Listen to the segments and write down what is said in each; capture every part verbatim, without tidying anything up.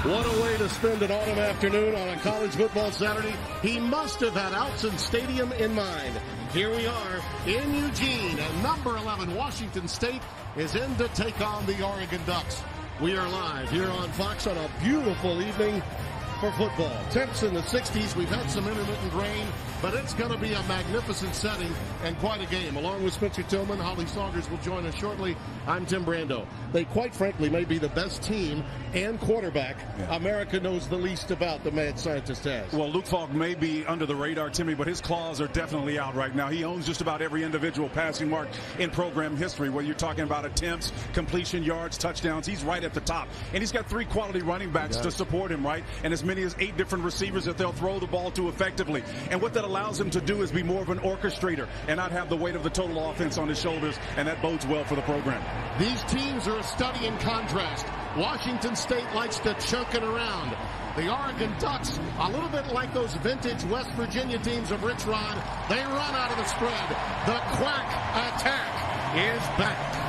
What a way to spend an autumn afternoon on a college football Saturday. He must have had Autzen Stadium in mind. Here we are in Eugene, and number eleven Washington State is in to take on the Oregon Ducks. We are live here on Fox on a beautiful evening for football. Temps in the sixties. We've had some intermittent rain, but it's going to be a magnificent setting and quite a game. Along with Spencer Tillman, Holly Saunders will join us shortly. I'm Tim Brando. They quite frankly may be the best team and quarterback yeah. America knows the least about, the mad scientist has. Well, Luke Falk may be under the radar, Timmy, but his claws are definitely out right now. He owns just about every individual passing mark in program history, whether you're talking about attempts, completion yards, touchdowns. He's right at the top. And he's got three quality running backs to support him, right? And as many as eight different receivers that they'll throw the ball to effectively. And what that allows him to do is be more of an orchestrator and not have the weight of the total offense on his shoulders, and that bodes well for the program. These teams are a study in contrast. Washington State likes to chunk it around. The Oregon Ducks, a little bit like those vintage West Virginia teams of Rich Rod, they run out of the spread. The quack attack is back.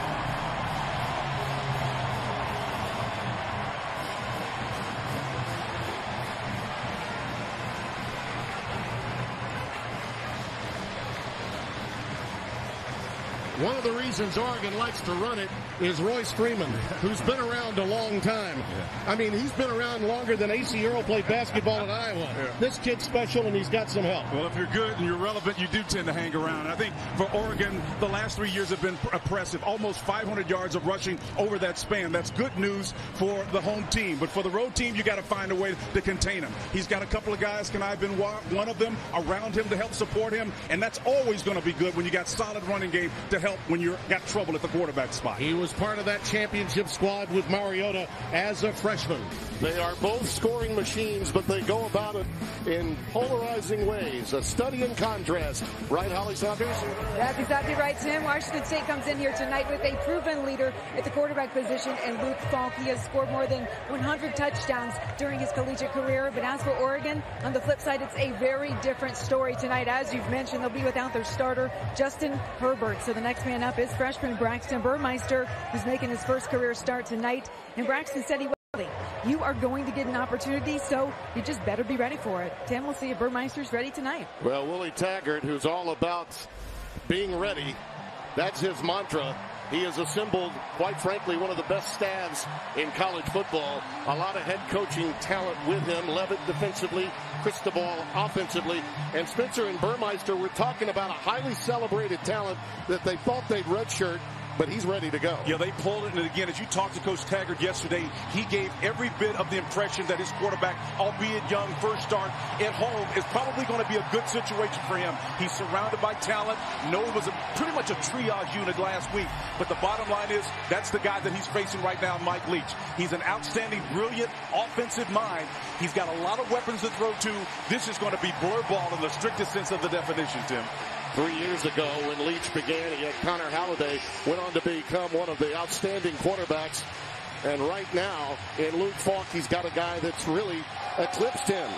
One of the reasons Oregon likes to run it is Royce Freeman, who's been around a long time. Yeah. I mean, he's been around longer than A C Earl played basketball at Iowa. Yeah. This kid's special, and he's got some help. Well, if you're good and you're relevant, you do tend to hang around. And I think for Oregon, the last three years have been impressive. Almost five hundred yards of rushing over that span. That's good news for the home team. But for the road team, you got to find a way to contain him. He's got a couple of guys, can I have been one of them, around him to help support him. And that's always going to be good when you got solid running game to help when you got trouble at the quarterback spot. He was part of that championship squad with Mariota as a freshman. They are both scoring machines, but they go about it in polarizing ways. A study in contrast. Right, Holly Saunders? That's exactly right, Tim. Washington State comes in here tonight with a proven leader at the quarterback position in Luke Falk. He has scored more than one hundred touchdowns during his collegiate career. But as for Oregon, on the flip side, it's a very different story tonight. As you've mentioned, they'll be without their starter, Justin Herbert. So the next man up is freshman Braxton Burmeister, who's making his first career start tonight. And Braxton said he You are going to get an opportunity, so you just better be ready for it. Tim, we'll see if Burmeister's ready tonight. Well, Willie Taggart, who's all about being ready, that's his mantra. He has assembled, quite frankly, one of the best staffs in college football. A lot of head coaching talent with him. Levitt defensively, Cristobal offensively. And Spencer and Burmeister were talking about a highly celebrated talent that they thought they'd redshirt, but he's ready to go. Yeah, they pulled it, and again, as you talked to Coach Taggart yesterday, he gave every bit of the impression that his quarterback, albeit young, first start at home, is probably going to be a good situation for him. He's surrounded by talent. No, it was a, pretty much a triage unit last week, but the bottom line is that's the guy that he's facing right now, Mike Leach. He's an outstanding, brilliant offensive mind. He's got a lot of weapons to throw to. This is going to be blur ball in the strictest sense of the definition, Tim. Three years ago when Leach began, he had Connor Halliday, went on to become one of the outstanding quarterbacks. And right now, in Luke Falk, he's got a guy that's really eclipsed him.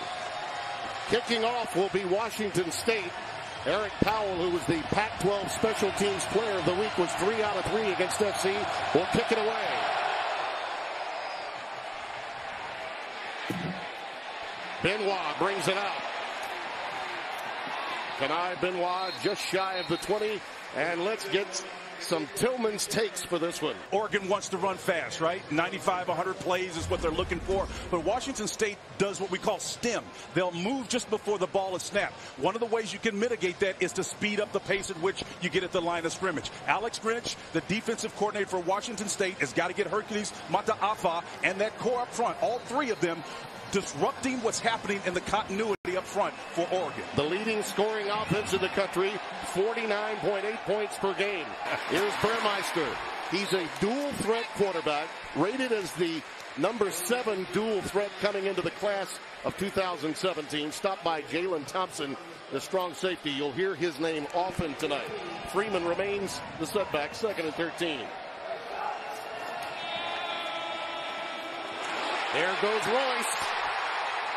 Kicking off will be Washington State. Eric Powell, who was the Pac twelve Special Teams Player of the Week, was three out of three against F C, will kick it away. Benoit brings it out. Kanai Benoit just shy of the twenty, and let's get some Tillman's takes for this one. Oregon wants to run fast, right? ninety-five, one hundred plays is what they're looking for. But Washington State does what we call stem. They'll move just before the ball is snapped. One of the ways you can mitigate that is to speed up the pace at which you get at the line of scrimmage. Alex Grinch, the defensive coordinator for Washington State, has got to get Hercules Mataafa and that core up front, all three of them, disrupting what's happening in the continuity up front for Oregon. The leading scoring offense in the country, forty-nine point eight points per game. Here's Burmeister. He's a dual threat quarterback, rated as the number seven dual threat coming into the class of two thousand seventeen. Stopped by Jalen Thompson, the strong safety. You'll hear his name often tonight. Freeman remains the setback, second and thirteen. There goes Royce.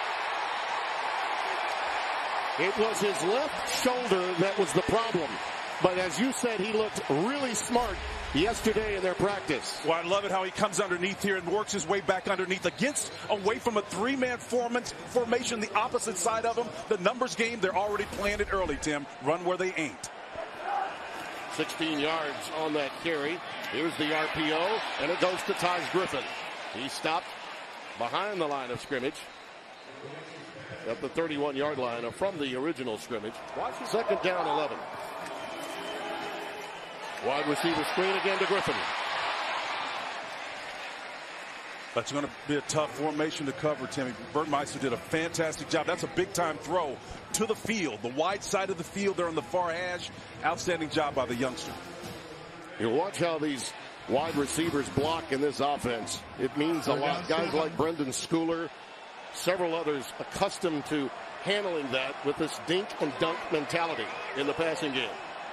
It was his left shoulder that was the problem. but as you said, he looked really smart yesterday in their practice. Well, I love it how he comes underneath here and works his way back underneath against, away from a three-man formation, the opposite side of him. The numbers game, they're already playing it early, Tim. Run where they ain't. sixteen yards on that carry. Here's the R P O, and it goes to Taj Griffin. He stopped behind the line of scrimmage at the thirty-one yard line from the original scrimmage. Second down, eleven. Wide receiver screen again to Griffin. That's going to be a tough formation to cover, Timmy. Burmeister did a fantastic job. That's a big-time throw to the field, the wide side of the field there on the far edge. Outstanding job by the youngster. You watch how these wide receivers block in this offense. It means a lot. Guys like Brendan Schooler, several others accustomed to handling that with this dink and dunk mentality in the passing game.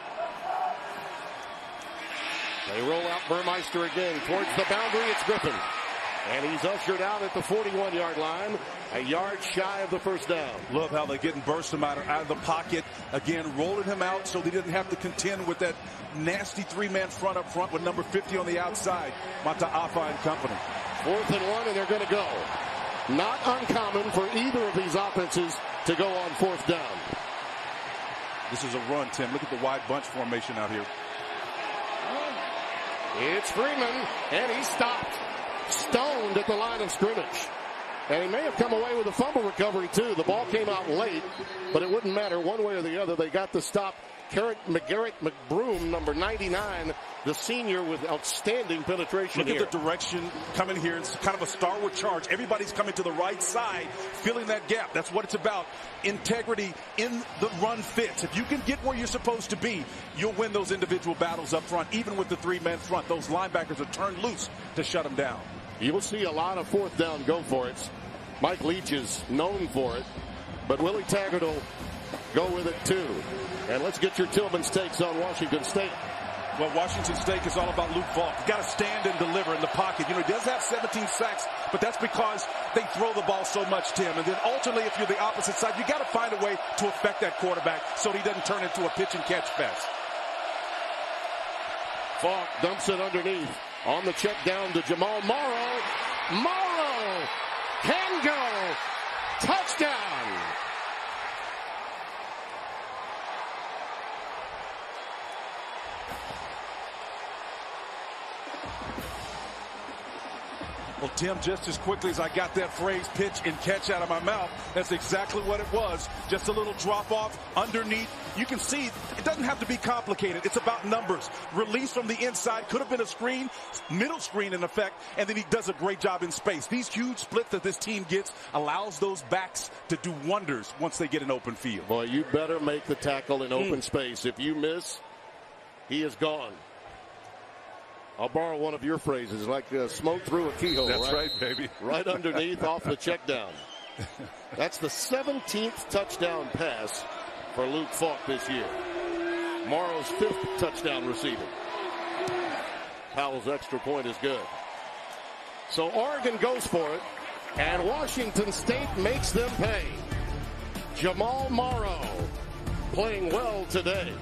They roll out Burmeister again towards the boundary. It's Griffin. And he's ushered out at the forty-one yard line, a yard shy of the first down. Love how they're getting burst him out of, out of the pocket. Again, rolling him out so they didn't have to contend with that nasty three-man front up front with number fifty on the outside. Mata Afa and company. Fourth and one, and they're going to go. Not uncommon for either of these offenses to go on fourth down. This is a run, Tim. Look at the wide bunch formation out here. It's Freeman, and he stopped. Stoned at the line of scrimmage. And he may have come away with a fumble recovery, too. The ball came out late, but it wouldn't matter one way or the other. They got the stop. Garrett McGarrett McBroom, number ninety-nine, the senior with outstanding penetration. Look here. at the direction coming here. It's kind of a starward charge. Everybody's coming to the right side, filling that gap. That's what it's about. Integrity in the run fits. If you can get where you're supposed to be, you'll win those individual battles up front, even with the three-man front. Those linebackers are turned loose to shut them down. You will see a lot of fourth down go for it. Mike Leach is known for it, but Willie Taggart will go with it too. And let's get your Tillman's takes on Washington State. Well, Washington State is all about Luke Falk. You've got to stand and deliver in the pocket. You know, he does have seventeen sacks, but that's because they throw the ball so much, Tim. And then ultimately, if you're the opposite side, you got to find a way to affect that quarterback so he doesn't turn into a pitch and catch fest. Falk dumps it underneath. On the check down to Jamal Morrow. Morrow can go. Touchdown. Well, Tim, just as quickly as I got that phrase pitch and catch out of my mouth, that's exactly what it was. Just a little drop off underneath. You can see it doesn't have to be complicated. It's about numbers. Release from the inside. Could have been a screen, middle screen in effect, and then he does a great job in space. These huge splits that this team gets allows those backs to do wonders once they get an open field. Boy, you better make the tackle in open mm. space. If you miss, he is gone. I'll borrow one of your phrases, like uh, smoke through a keyhole. That's right, right baby. Right underneath off the check down. That's the seventeenth touchdown pass for Luke Falk this year. Morrow's fifth touchdown receiving. Powell's extra point is good. So Oregon goes for it, and Washington State makes them pay. Jamal Morrow playing well today.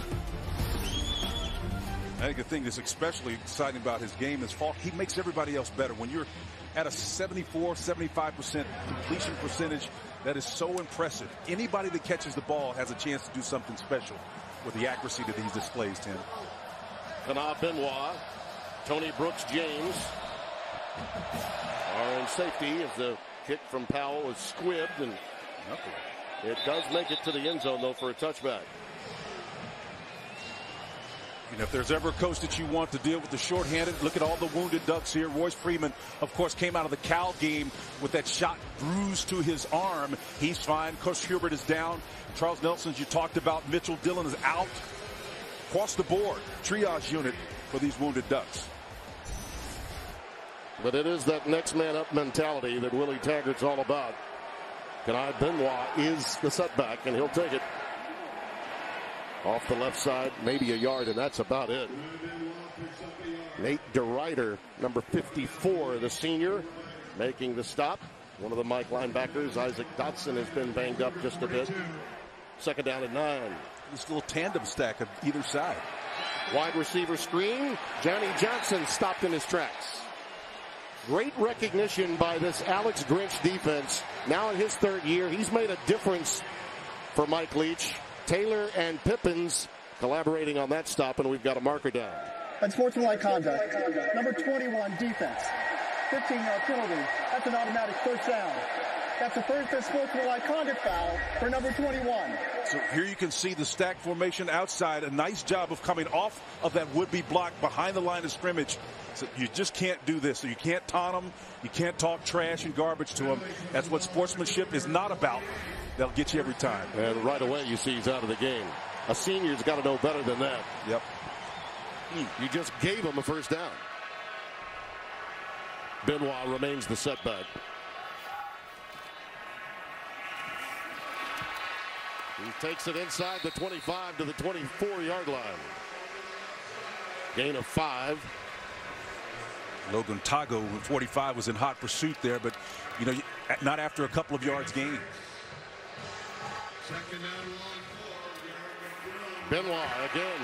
I think the thing that's especially exciting about his game is Falk. He makes everybody else better. When you're at a seventy-four, seventy-five percent completion percentage, that is so impressive. Anybody that catches the ball has a chance to do something special with the accuracy that he displays, Tim. Kana Benoit, Tony Brooks James are in safety as the kick from Powell is squibbed, and nothing. It does make it to the end zone, though, for a touchback. You know, if there's ever a coach that you want to deal with the shorthanded, look at all the wounded Ducks here. Royce Freeman, of course, came out of the Cal game with that shot bruised to his arm. He's fine. Coach Hubert is down. Charles Nelson, as you talked about, Mitchell Dillon is out. Across the board, triage unit for these wounded Ducks. But it is that next man up mentality that Willie Taggart's all about. Kana Benoit is the setback, and he'll take it. Off the left side, maybe a yard, and that's about it. Nate DeRuyter, number fifty-four, the senior, making the stop. One of the Mike linebackers, Isaac Dotson, has been banged up just a bit. Second down and nine. this little tandem stack of either side. Wide receiver screen. Johnny Johnson stopped in his tracks. Great recognition by this Alex Grinch defense. Now in his third year, he's made a difference for Mike Leach. Taylor and Pippins collaborating on that stop, and we've got a marker down. Unsportsmanlike conduct. Number twenty-one, defense. fifteen-yard penalty. That's an automatic first down. That's the first unsportsmanlike conduct foul for number twenty-one. So here you can see the stack formation outside. A nice job of coming off of that would-be block behind the line of scrimmage. So you just can't do this. So you can't taunt them. You can't talk trash and garbage to them. That's what sportsmanship is not about. That'll get you every time. And right away you see he's out of the game. A senior's got to know better than that. Yep. You just gave him a first down. Benoit remains the setback. He takes it inside the twenty-five to the twenty-four-yard line. Gain of five. Logan Tago, forty-five, was in hot pursuit there, but, you know, not after a couple of yards gained. Benoit again.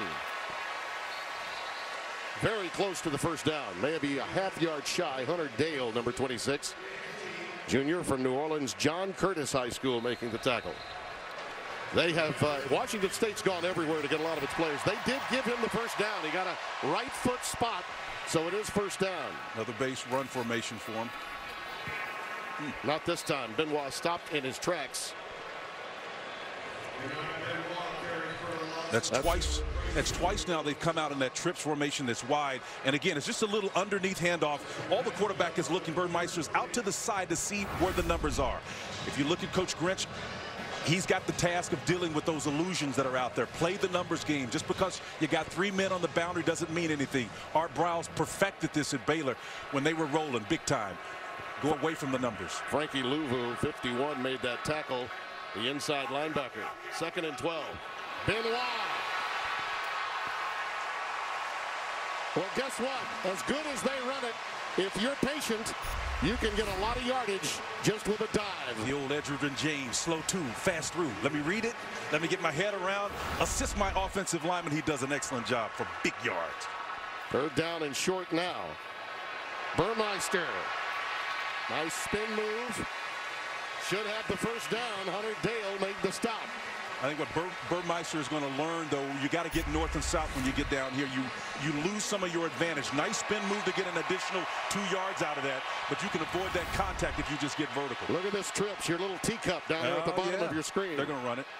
Very close to the first down. Maybe a half yard shy. Hunter Dale, number twenty-six. Junior from New Orleans, John Curtis High School, making the tackle. They have, uh, Washington State's gone everywhere to get a lot of its players. They did give him the first down. He got a right foot spot, so it is first down. Another base run formation for him. Hmm. Not this time. Benoit stopped in his tracks. That's, that's twice. That's twice now they've come out in that trips formation that's wide. And again, it's just a little underneath handoff. All the quarterback is looking, Burmeister's out to the side to see where the numbers are. If you look at Coach Grinch, he's got the task of dealing with those illusions that are out there. Play the numbers game. Just because you got three men on the boundary doesn't mean anything. Art Briles perfected this at Baylor when they were rolling big time. Go away from the numbers. Frankie Louvu, fifty-one, made that tackle. The inside linebacker. Second and twelve. Benoit. Well, guess what? As good as they run it, if you're patient, you can get a lot of yardage just with a dive. The old Edgerton James, slow two, fast through. Let me read it. Let me get my head around. Assist my offensive lineman. He does an excellent job for big yards. Third down and short now. Burmeister. Nice spin move. Should have the first down. Hunter Dale made the stop. I think what Bur Burmeister is going to learn, though, you got to get north and south when you get down here. You you lose some of your advantage. Nice spin move to get an additional two yards out of that, but you can avoid that contact if you just get vertical. Look at this trips, your little teacup down there at the uh, bottom yeah. of your screen. They're going to run it.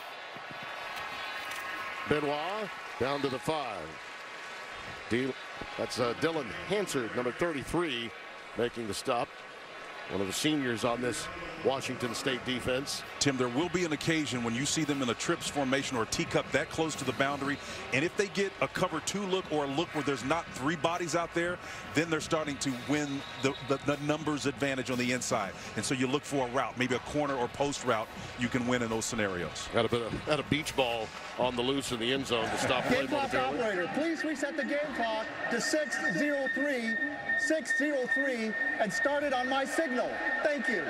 Benoit down to the five. D That's uh, Dylan Hansard, number thirty-three, making the stop. One of the seniors on this Washington State defense. Tim, there will be an occasion when you see them in a trips formation or a teacup that close to the boundary, and if they get a cover two look or a look where there's not three bodies out there, then they're starting to win the, the, the numbers advantage on the inside. And so you look for a route, maybe a corner or post route, you can win in those scenarios. Got a bit of had a beach ball on the loose in the end zone to stop play. Game clock operator, please reset the game clock to six oh three, six oh three, and start it on my signal. Thank you.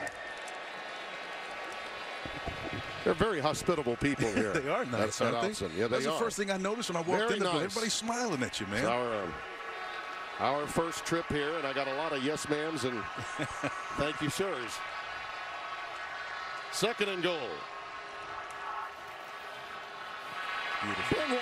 They're very hospitable people here. They are nice, That's aren't they? Yeah, they That's are. the first thing I noticed when I walked very in. Nice. Everybody's smiling at you, man. It's our, um, our first trip here, and I got a lot of yes ma'ams and thank you, sirs. Second and goal. Beautiful. Benoit.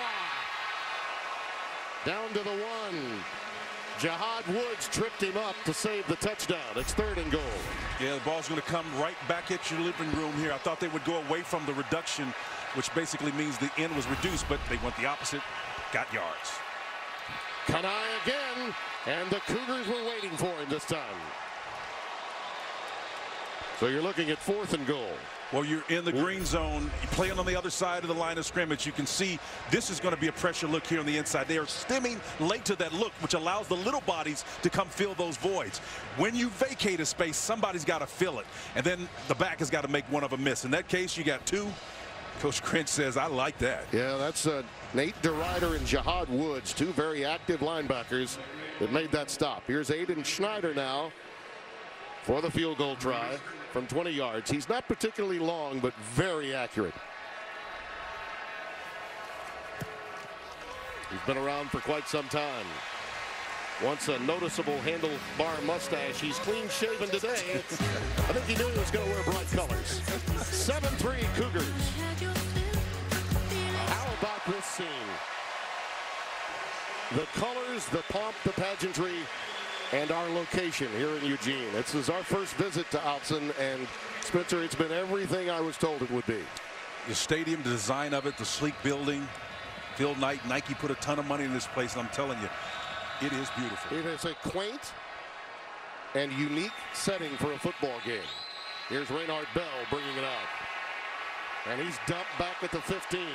Down to the one. Jihad Woods tripped him up to save the touchdown. It's third and goal. Yeah, the ball's going to come right back at your living room here. I thought they would go away from the reduction, which basically means the end was reduced, but they went the opposite, got yards. Kanai again, and the Cougars were waiting for him this time. So you're looking at fourth and goal. Well, you're in the green zone, you're playing on the other side of the line of scrimmage. You can see this is going to be a pressure look here on the inside. They are stemming late to that look, which allows the little bodies to come fill those voids. When you vacate a space, somebody's got to fill it, and then the back has got to make one of them miss. In that case, you got two. Coach Grinch says, I like that. Yeah, that's uh, Nate DeRuyter and Jihad Woods, two very active linebackers that made that stop. Here's Aiden Schneider now for the field goal try from twenty yards. He's not particularly long, but very accurate. He's been around for quite some time. Once a noticeable handlebar mustache, he's clean shaven today. I think he knew he was going to wear bright colors. seven three Cougars. How about this scene? The colors, the pomp, the pageantry, and our location here in Eugene. This is our first visit to Autzen, and Spencer, it's been everything I was told it would be. The stadium, the design of it, the sleek building. Phil Knight, Nike put a ton of money in this place, and I'm telling you, it is beautiful. It is a quaint and unique setting for a football game. Here's Raynard Bell bringing it out. And he's dumped back at the fifteen.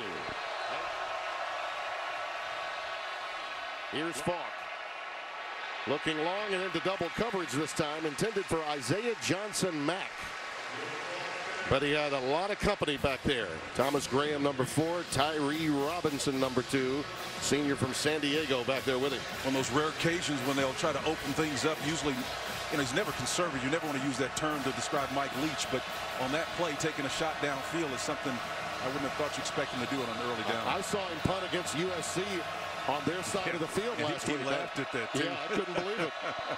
Here's Falk. Looking long and into double coverage this time, intended for Isaiah Johnson-Mack. But he had a lot of company back there. Thomas Graham, number four. Tyree Robinson, number two. Senior from San Diego back there with him. On those rare occasions when they'll try to open things up, usually, you know, he's never conservative. You never want to use that term to describe Mike Leach. But on that play, taking a shot downfield is something I wouldn't have thought you expect him to do on an early down. I saw him punt against U S C on their side yeah, of the field last he, week. He laughed at that, too. Yeah, I couldn't believe it.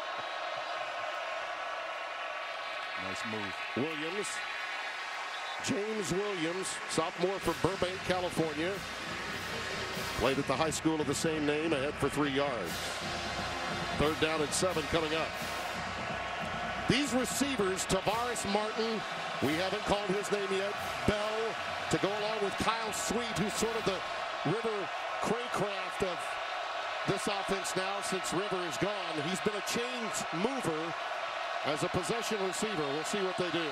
Nice move. Williams. James Williams, sophomore from Burbank, California. Played at the high school of the same name, ahead for three yards. Third down and seven coming up. These receivers, Tavares Martin, we haven't called his name yet, Bell, to go along with Kyle Sweet, who's sort of the River Craycraft of this offense now since River is gone. He's been a change mover as a possession receiver. We'll see what they do.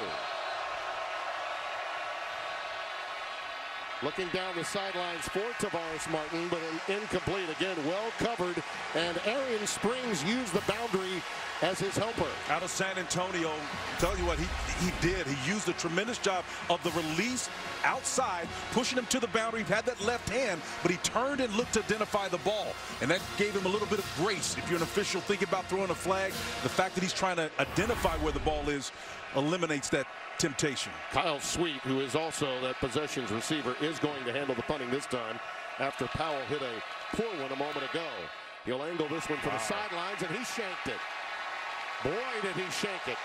Looking down the sidelines for Tavares Martin, but an incomplete again, well covered, and Arian Springs used the boundary as his helper. Out of San Antonio, tell you what, he, he did. He used a tremendous job of the release outside, pushing him to the boundary. He had that left hand, but he turned and looked to identify the ball, and that gave him a little bit of grace. If you're an official thinking about throwing a flag, the fact that he's trying to identify where the ball is eliminates that temptation. Kyle Sweet, who is also that possessions receiver, is going to handle the punting this time after Powell hit a poor one a moment ago. He'll angle this one for wow. the sidelines, and he shanked it. Boy, did he shank it.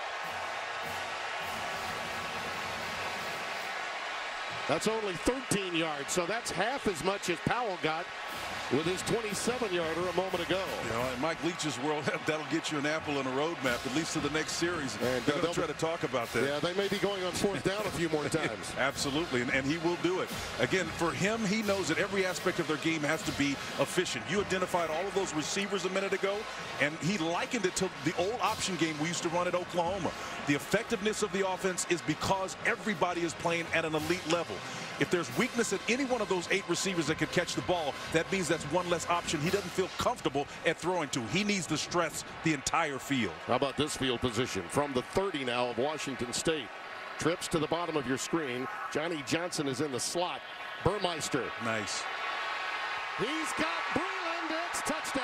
That's only thirteen yards, so that's half as much as Powell got with his twenty-seven yarder a moment ago. You know, in Mike Leach's world, that'll get you an apple and a roadmap, at least to the next series. And they're going to try to talk about that. Yeah, they may be going on fourth down a few more times. Absolutely, and, and he will do it. Again, for him, he knows that every aspect of their game has to be efficient. You identified all of those receivers a minute ago, and he likened it to the old option game we used to run at Oklahoma. The effectiveness of the offense is because everybody is playing at an elite level. If there's weakness at any one of those eight receivers that could catch the ball, that means that's one less option he doesn't feel comfortable at throwing to. He needs to stress the entire field. How about this field position from the thirty now of Washington State? Trips to the bottom of your screen. Johnny Johnson is in the slot. Burmeister. Nice. He's got Breland. It's touchdown.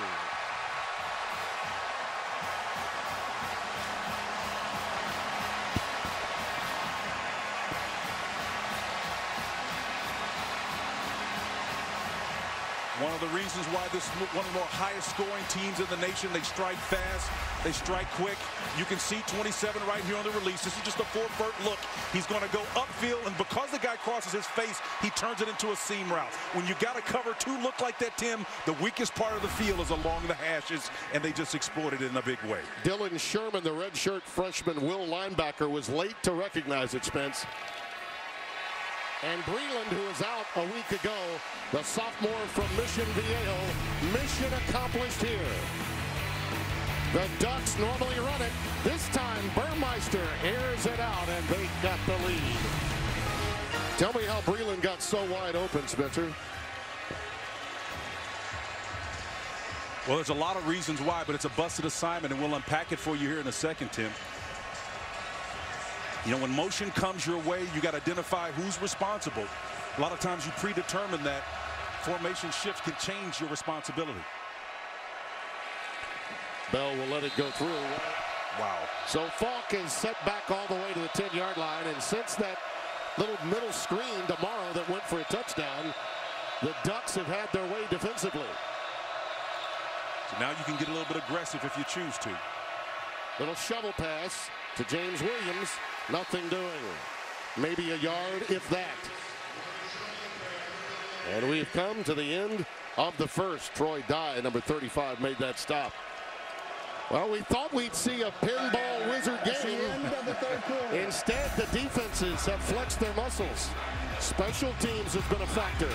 One of the reasons why this is one of the more highest scoring teams in the nation. They strike fast, they strike quick. You can see twenty-seven right here on the release. This is just a four-vert look. He's going to go upfield, and because the guy crosses his face, he turns it into a seam route. When you got to cover two look like that, Tim, the weakest part of the field is along the hashes, and they just exploited it in a big way. Dylan Sherman, the redshirt freshman will linebacker, was late to recognize it, Spence. And Breland, who was out a week ago, the sophomore from Mission Viejo, mission accomplished here. The Ducks normally run it. This time, Burmeister airs it out, and they got the lead. Tell me how Breland got so wide open, Spencer. Well, there's a lot of reasons why, but it's a busted assignment, and we'll unpack it for you here in a second, Tim. You know, when motion comes your way, you got to identify who's responsible. A lot of times you predetermine that. Formation shifts can change your responsibility. Bell will let it go through. Wow. So Falk is set back all the way to the ten-yard line, and since that little middle screen tomorrow that went for a touchdown, the Ducks have had their way defensively. So now you can get a little bit aggressive if you choose to. Little shovel pass to James Williams. Nothing doing. Maybe a yard, if that. And we've come to the end of the first. Troy Dye, number thirty-five, made that stop. Well, we thought we'd see a pinball wizard game. Instead, the defenses have flexed their muscles. Special teams has been a factor.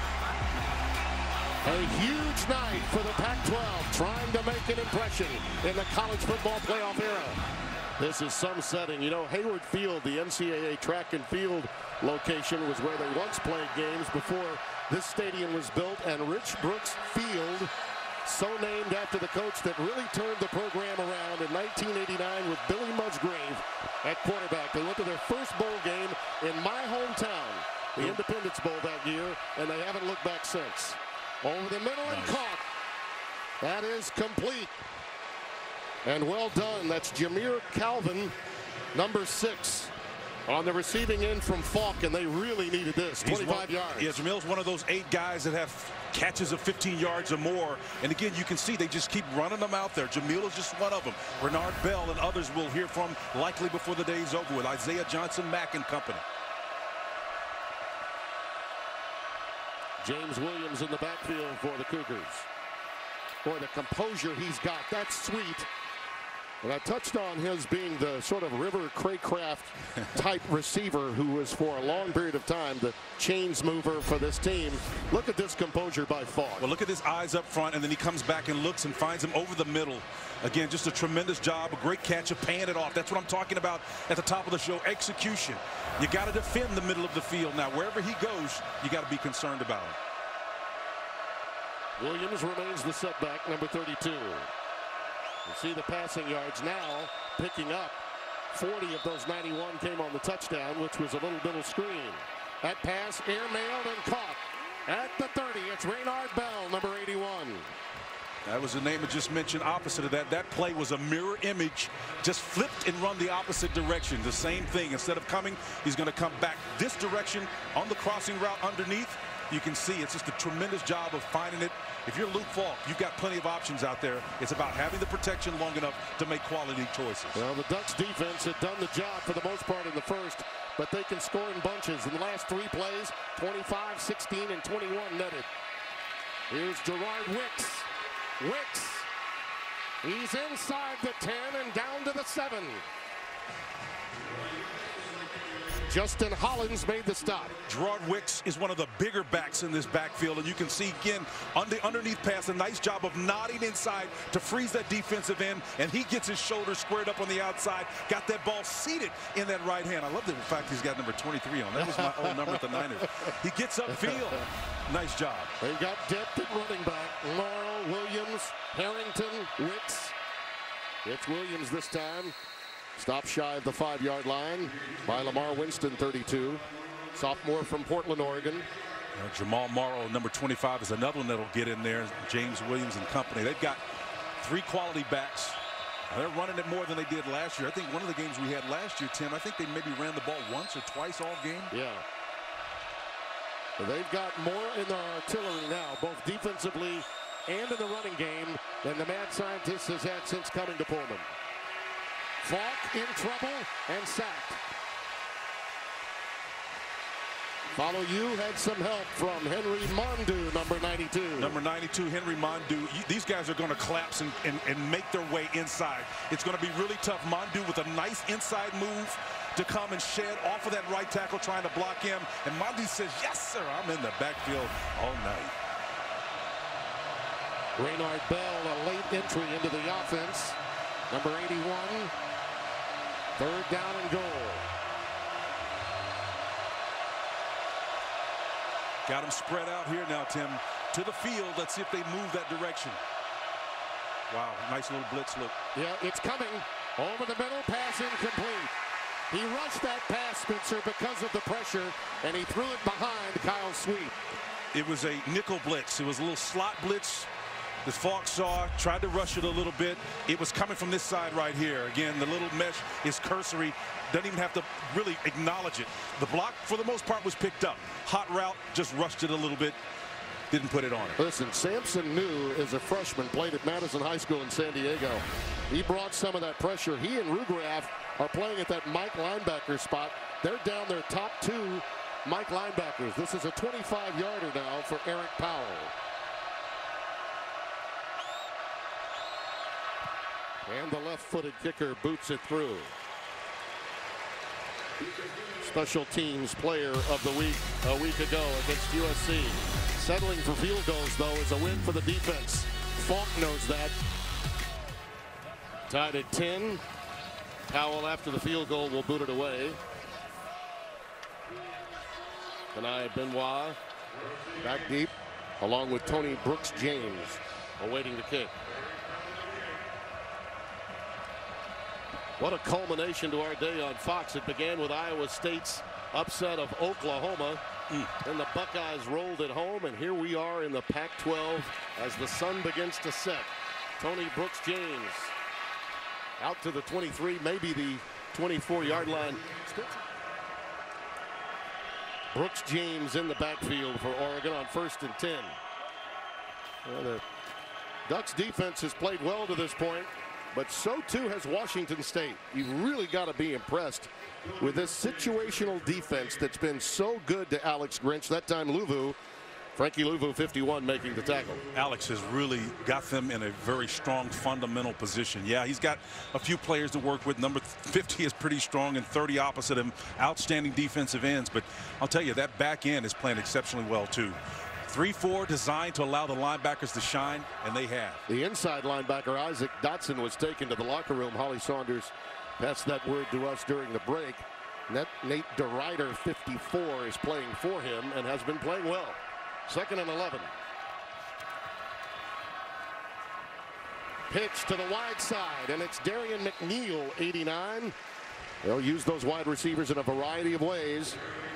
A huge night for the Pac twelve, trying to make an impression in the college football playoff era. This is some setting. You know, Hayward Field, the N C double A track and field location, was where they once played games before this stadium was built. And Rich Brooks Field, so named after the coach that really turned the program around in nineteen eighty-nine with Billy Musgrave at quarterback. They went to their first bowl game in my hometown, the Independence Bowl that year, and they haven't looked back since. Over the middle and caught. That is complete. And well done. That's Jameer Calvin, number six, on the receiving end from Falk, and they really needed this. twenty-five yards. Yeah, Jameel's one of those eight guys that have catches of fifteen yards or more. And again, you can see they just keep running them out there. Jameel is just one of them. Bernard Bell and others we'll hear from likely before the day's over with. Isaiah Johnson, Mack and company. James Williams in the backfield for the Cougars. Boy, the composure he's got, that's sweet. And I touched on his being the sort of River Craycraft type receiver who was for a long period of time the chains mover for this team. Look at this composure by Falk. Well, look at his eyes up front, and then he comes back and looks and finds him over the middle. Again, just a tremendous job, a great catch of paying it off. That's what I'm talking about at the top of the show, execution. You got to defend the middle of the field. Now, wherever he goes, you got to be concerned about him. Williams remains the setback, number thirty-two. You see the passing yards now picking up. forty of those ninety-one came on the touchdown, which was a little middle screen. That pass airmailed and caught at the thirty. It's Raynard Bell, number eighty-one. That was the name I just mentioned. Opposite of that, that play was a mirror image, just flipped and run the opposite direction. The same thing. Instead of coming, he's going to come back this direction on the crossing route underneath. You can see it's just a tremendous job of finding it. If you're Luke Falk, you've got plenty of options out there. It's about having the protection long enough to make quality choices. Well, the Ducks defense had done the job for the most part in the first, but they can score in bunches. In the last three plays, twenty-five, sixteen, and twenty-one netted. Here's Gerard Wicks. Wicks. He's inside the ten and down to the seven. Justin Hollins made the stop. Gerard Wicks is one of the bigger backs in this backfield, and you can see again on the underneath pass, a nice job of nodding inside to freeze that defensive end, and he gets his shoulders squared up on the outside, got that ball seated in that right hand. I love the fact he's got number twenty-three on. That was my old number at the Niners. He gets upfield. Nice job. They've got depth at running back. Laurel, Williams, Harrington, Wicks. It's Williams this time. Stop shy of the five-yard line by Lamar Winston, thirty-two. Sophomore from Portland, Oregon. Uh, Jamal Morrow, number twenty-five, is another one that'll get in there. James Williams and company. They've got three quality backs. They're running it more than they did last year. I think one of the games we had last year, Tim, I think they maybe ran the ball once or twice all game. Yeah. But they've got more in their artillery now, both defensively and in the running game, than the mad scientist has had since coming to Pullman. Falk in trouble and sacked. Follow you had some help from Henry Mondu, number ninety-two. Number ninety-two, Henry Mondu. These guys are going to collapse and, and, and make their way inside. It's going to be really tough. Mondu with a nice inside move to come and shed off of that right tackle trying to block him. And Mondu says, yes, sir, I'm in the backfield all night. Raynard Bell, a late entry into the offense. Number eighty-one. Third down and goal. Got them spread out here now, Tim. To the field. Let's see if they move that direction. Wow, nice little blitz look. Yeah, it's coming. Over the middle, pass incomplete. He rushed that pass, Spencer, because of the pressure, and he threw it behind Kyle Sweet. It was a nickel blitz. It was a little slot blitz. The Falk saw, tried to rush it a little bit. It was coming from this side right here. Again, the little mesh is cursory. Doesn't even have to really acknowledge it. The block, for the most part, was picked up. Hot route, just rushed it a little bit. didn't put it on him. Listen, Sampson New is a freshman, played at Madison High School in San Diego. He brought some of that pressure. He and Rugraf are playing at that Mike linebacker spot. They're down their top two Mike linebackers. This is a twenty-five yarder now for Eric Powell. And the left-footed kicker boots it through. Special teams player of the week a week ago against U S C. Settling for field goals, though, is a win for the defense. Falk knows that. Tied at ten. Powell, after the field goal, will boot it away. Kanai Benoit back deep, along with Tony Brooks James, awaiting the kick. What a culmination to our day on Fox. It began with Iowa State's upset of Oklahoma. Mm. Then the Buckeyes rolled it home, and here we are in the Pac twelve as the sun begins to set. Tony Brooks James out to the twenty-three, maybe the twenty-four yard line. Brooks James in the backfield for Oregon on first and ten. Well, the Ducks defense has played well to this point, but so too has Washington State. You've really got to be impressed with this situational defense that's been so good to Alex Grinch. That time Luvu, Frankie Luvu, fifty-one, making the tackle. Alex has really got them in a very strong fundamental position. Yeah, he's got a few players to work with. Number fifty is pretty strong, and thirty opposite him. Outstanding defensive ends. But I'll tell you, that back end is playing exceptionally well, too. three four designed to allow the linebackers to shine, and they have. The inside linebacker, Isaac Dotson, was taken to the locker room. Holly Saunders passed that word to us during the break. Net Nate DeRuyter, fifty-four, is playing for him and has been playing well. Second and eleven. Pitch to the wide side, and it's Darian McNeil, eighty-nine. They'll use those wide receivers in a variety of ways.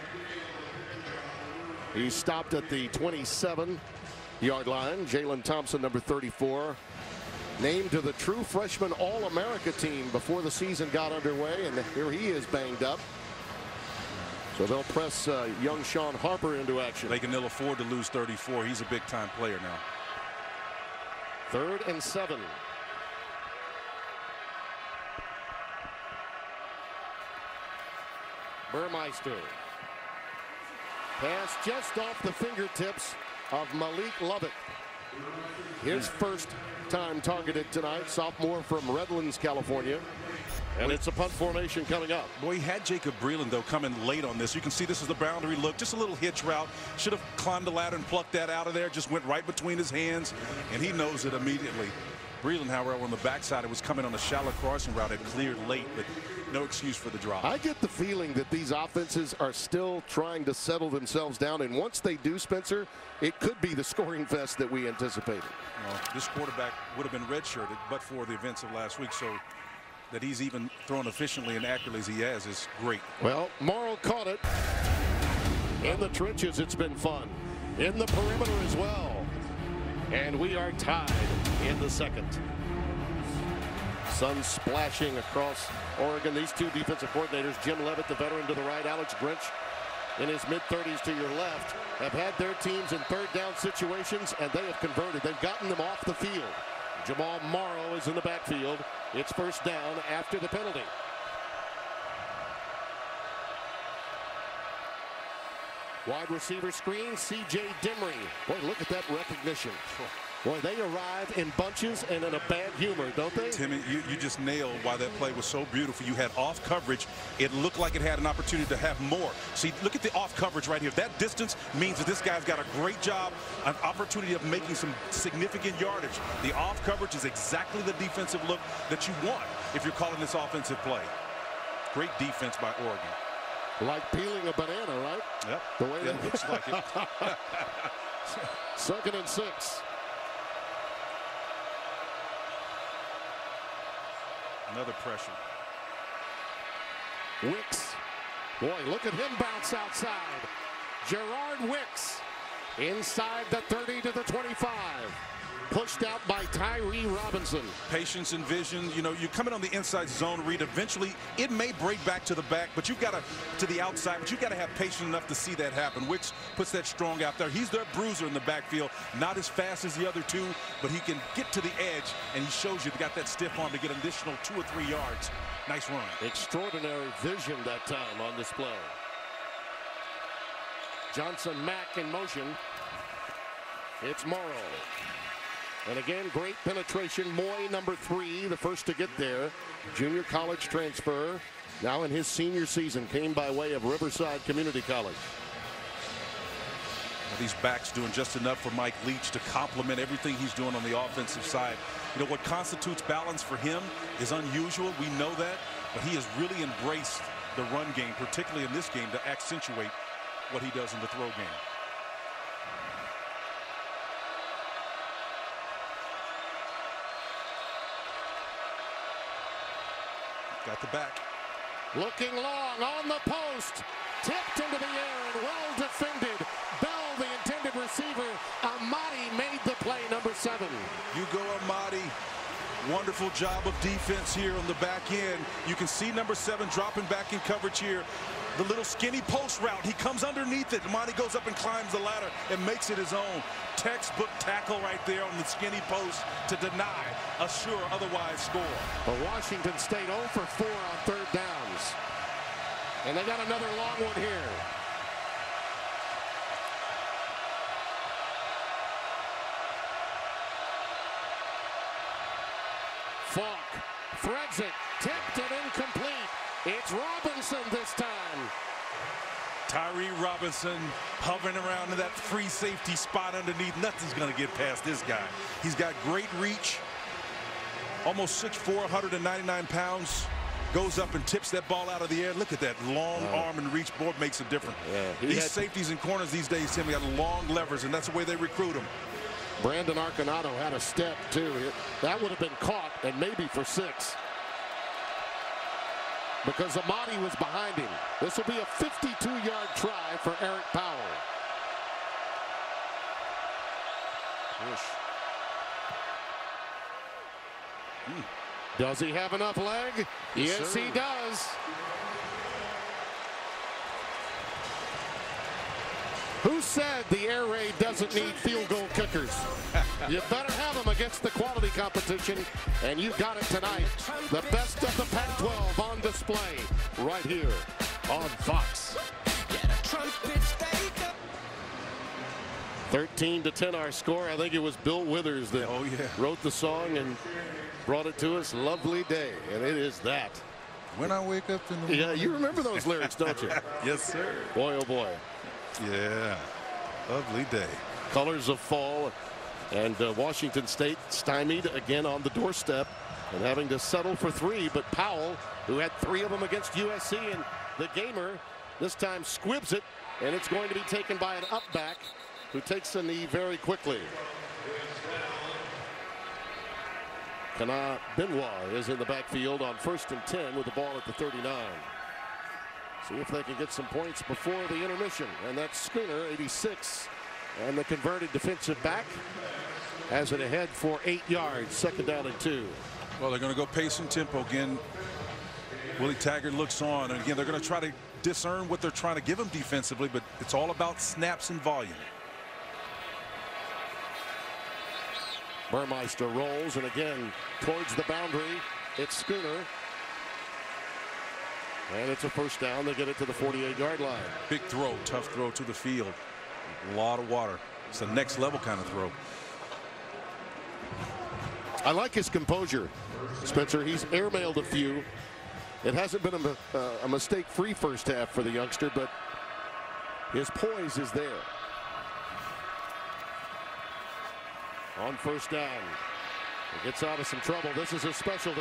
He stopped at the twenty-seven yard line. Jalen Thompson, number thirty-four, named to the true freshman All-America team before the season got underway, and here he is banged up. So they'll press uh, young Sean Harper into action. They can ill afford to lose thirty-four. He's a big-time player now. Third and seven. Burmeister. Pass just off the fingertips of Malik Lovett. His first time targeted tonight, sophomore from Redlands, California. And it's a punt formation coming up. Boy, he had Jacob Breland, though, coming late on this. You can see this is the boundary look. Just a little hitch route. Should have climbed the ladder and plucked that out of there. Just went right between his hands, and he knows it immediately. Breland, however, on the backside, it was coming on a shallow crossing route. It cleared late, but no excuse for the drop. I get the feeling that these offenses are still trying to settle themselves down, and once they do, Spencer, it could be the scoring fest that we anticipated. Well, this quarterback would have been redshirted, but for the events of last week, so that he's even thrown efficiently and accurately as he has is great. Well, Morrow caught it. In the trenches, it's been fun. In the perimeter as well. And we are tied in the second. Sun splashing across Oregon. These two defensive coordinators, Jim Leavitt, the veteran to the right, Alex Grinch in his mid thirties to your left, have had their teams in third down situations, and they have converted. They've gotten them off the field. Jamal Morrow is in the backfield. It's first down after the penalty. Wide receiver screen, C J Dimry. Boy, look at that recognition. Boy, they arrive in bunches and in a bad humor, don't they? Timmy, you, you just nailed why that play was so beautiful. You had off coverage. It looked like it had an opportunity to have more. See, look at the off coverage right here. That distance means that this guy's got a great job, an opportunity of making some significant yardage. The off coverage is exactly the defensive look that you want if you're calling this offensive play. Great defense by Oregon. Like peeling a banana, right? Yep. The way it looks like it. Second and six. Another pressure. Wicks. Boy, look at him bounce outside. Gerard Wicks inside the thirty to the twenty-five. pushed out by Tyree Robinson. Patience and vision. You know, you come in on the inside zone read. Eventually, it may break back to the back, but you've got to to the outside. But you've got to have patience enough to see that happen. Wicks puts that strong out there. He's their bruiser in the backfield. Not as fast as the other two, but he can get to the edge, and he shows you they got that stiff arm to get an additional two or three yards. Nice run. Extraordinary vision that time on display. Johnson Mack in motion. It's Morrow. And again, great penetration. Moy, number three, the first to get there. Junior college transfer. Now in his senior season, came by way of Riverside Community College. Well, these backs doing just enough for Mike Leach to complement everything he's doing on the offensive side. You know, what constitutes balance for him is unusual. We know that. But he has really embraced the run game, particularly in this game, to accentuate what he does in the throw game. Got the back. Looking long on the post. Tipped into the air and well defended. Bell, the intended receiver. Amadi made the play, number seven. You go, Amadi. Wonderful job of defense here on the back end. You can see number seven dropping back in coverage here. The little skinny post route. He comes underneath it. Amadi goes up and climbs the ladder and makes it his own. Textbook tackle right there on the skinny post to deny a sure otherwise score. But Washington State oh for four on third downs. And they got another long one here. Falk threads it, tipped and incomplete. It's Robinson this time. Tyree Robinson hovering around in that free safety spot underneath. Nothing's going to get past this guy. He's got great reach. Almost six foot four, one hundred ninety-nine pounds. Goes up and tips that ball out of the air. Look at that long wow. arm and reach. Boy, makes a difference. Yeah, these had... safeties and corners these days, Tim, they got long levers, and that's the way they recruit them. Brandon Arconato had a step, too. That would have been caught, and maybe for six. Because Amadi was behind him. This will be a fifty-two yard try for Eric Powell. Push. Mm. Does he have enough leg? Yes, yes he does. Who said the air raid doesn't need field goal kickers? You better have them against the quality competition, and you got it tonight. The best of the Pac twelve on display right here on Fox. thirteen to ten our score. I think it was Bill Withers that oh, yeah. wrote the song and brought it to us. Lovely day, and it is that. When I wake up in the Yeah, you remember those lyrics, don't you? Yes, sir. Boy, oh boy. Yeah, lovely day. Colors of fall, and uh, Washington State stymied again on the doorstep and having to settle for three. But Powell, who had three of them against U S C, and the gamer this time squibs it, and it's going to be taken by an up back who takes a knee very quickly. Kana Benoit is in the backfield on first and ten with the ball at the thirty-nine. See if they can get some points before the intermission. And that's Schooner, eighty-six. And the converted defensive back has it ahead for eight yards. Second down and two. Well, they're going to go pace and tempo again. Willie Taggart looks on. And again, they're going to try to discern what they're trying to give him defensively. But it's all about snaps and volume. Burmeister rolls. And again, towards the boundary, it's Schooner. And it's a first down. They get it to the forty-eight yard line. Big throw, tough throw to the field. A lot of water. It's a next level kind of throw. I like his composure, Spencer. He's airmailed a few. It hasn't been a, uh, a mistake-free first half for the youngster, but his poise is there. On first down. He gets out of some trouble. This is his specialty.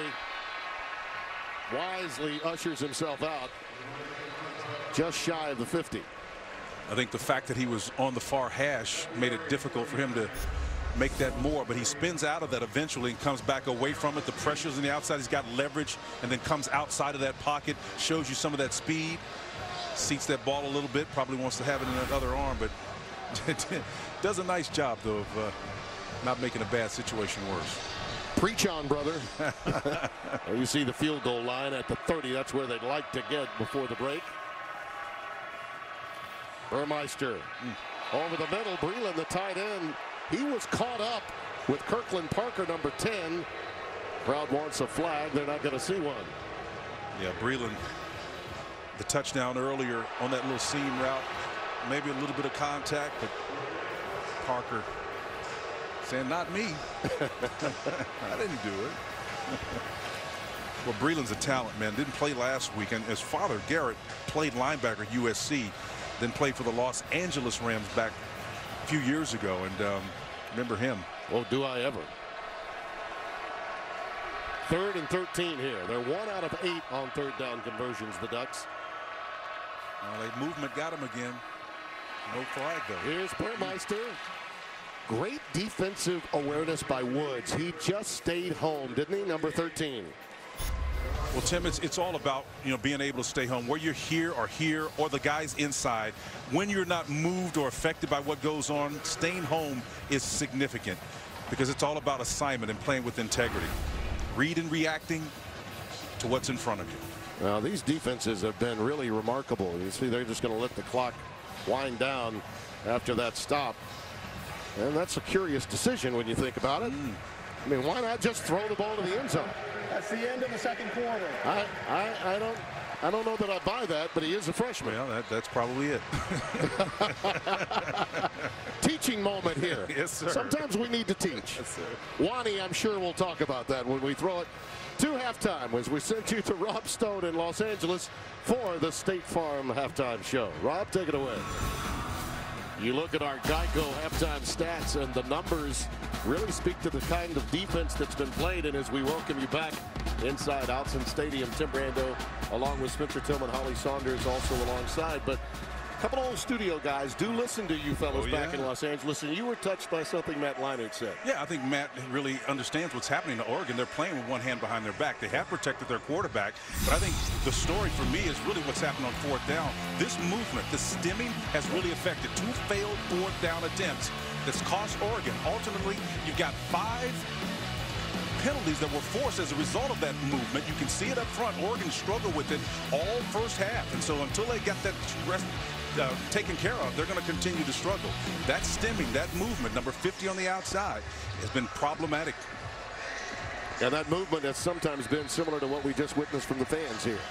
Wisely ushers himself out just shy of the fifty. I think the fact that he was on the far hash made it difficult for him to make that more, but he spins out of that eventually and comes back away from it. The pressure's on the outside. He's got leverage and then comes outside of that pocket, shows you some of that speed, seats that ball a little bit, probably wants to have it in that other arm, but does a nice job though of uh, not making a bad situation worse. Preach on, brother. You see the field goal line at the thirty. That's where they'd like to get before the break. Burmeister mm. over the middle. Breland, the tight end. He was caught up with Kirkland Parker, number ten. Crowd wants a flag. They're not going to see one. Yeah, Breland, the touchdown earlier on that little seam route. Maybe a little bit of contact, but Parker saying, not me. I didn't do it. Well, Breland's a talent, man. Didn't play last week, and his father, Garrett, played linebacker at U S C, then played for the Los Angeles Rams back a few years ago, and um, remember him. Oh, do I ever. Third and thirteen here. They're one out of eight on third down conversions, the Ducks. Well, they movement got him again. No flag, though. Here's Burmeister. Great defensive awareness by Woods. He just stayed home, didn't he? Number thirteen. Well, Tim, it's, it's all about, you know, being able to stay home. Where you're here or here or the guys inside, when you're not moved or affected by what goes on, staying home is significant because it's all about assignment and playing with integrity. Read and reacting to what's in front of you. Well, these defenses have been really remarkable. You see, they're just going to let the clock wind down after that stop. And that's a curious decision when you think about it. Mm. I mean, why not just throw the ball to the end zone? That's the end of the second quarter. I, I, I don't, I don't know that I buy that, but he is a freshman. Well, that, that's probably it. Teaching moment here. Yes, sir. Sometimes we need to teach. Yes, sir. Wani, I'm sure we'll talk about that when we throw it to halftime, as we send you to Rob Stone in Los Angeles for the State Farm halftime show. Rob, take it away. You look at our Geico halftime stats, and the numbers really speak to the kind of defense that's been played. And as we welcome you back inside Autzen Stadium, Tim Brando, along with Spencer Tillman, Holly Saunders, also alongside. But a couple of old studio guys do listen to you fellas oh, yeah. back in Los Angeles, and you were touched by something Matt Leinart said. Yeah, I think Matt really understands what's happening to Oregon. They're playing with one hand behind their back. They have protected their quarterback, but I think the story for me is really what's happened on fourth down. This movement, the stemming, has really affected two failed fourth down attempts that's cost Oregon. Ultimately, you've got five penalties that were forced as a result of that movement. You can see it up front. Oregon struggled with it all first half, and so until they got that rest Uh, taken care of, they're going to continue to struggle. That stemming, that movement, number fifty on the outside, has been problematic. And that movement has sometimes been similar to what we just witnessed from the fans here.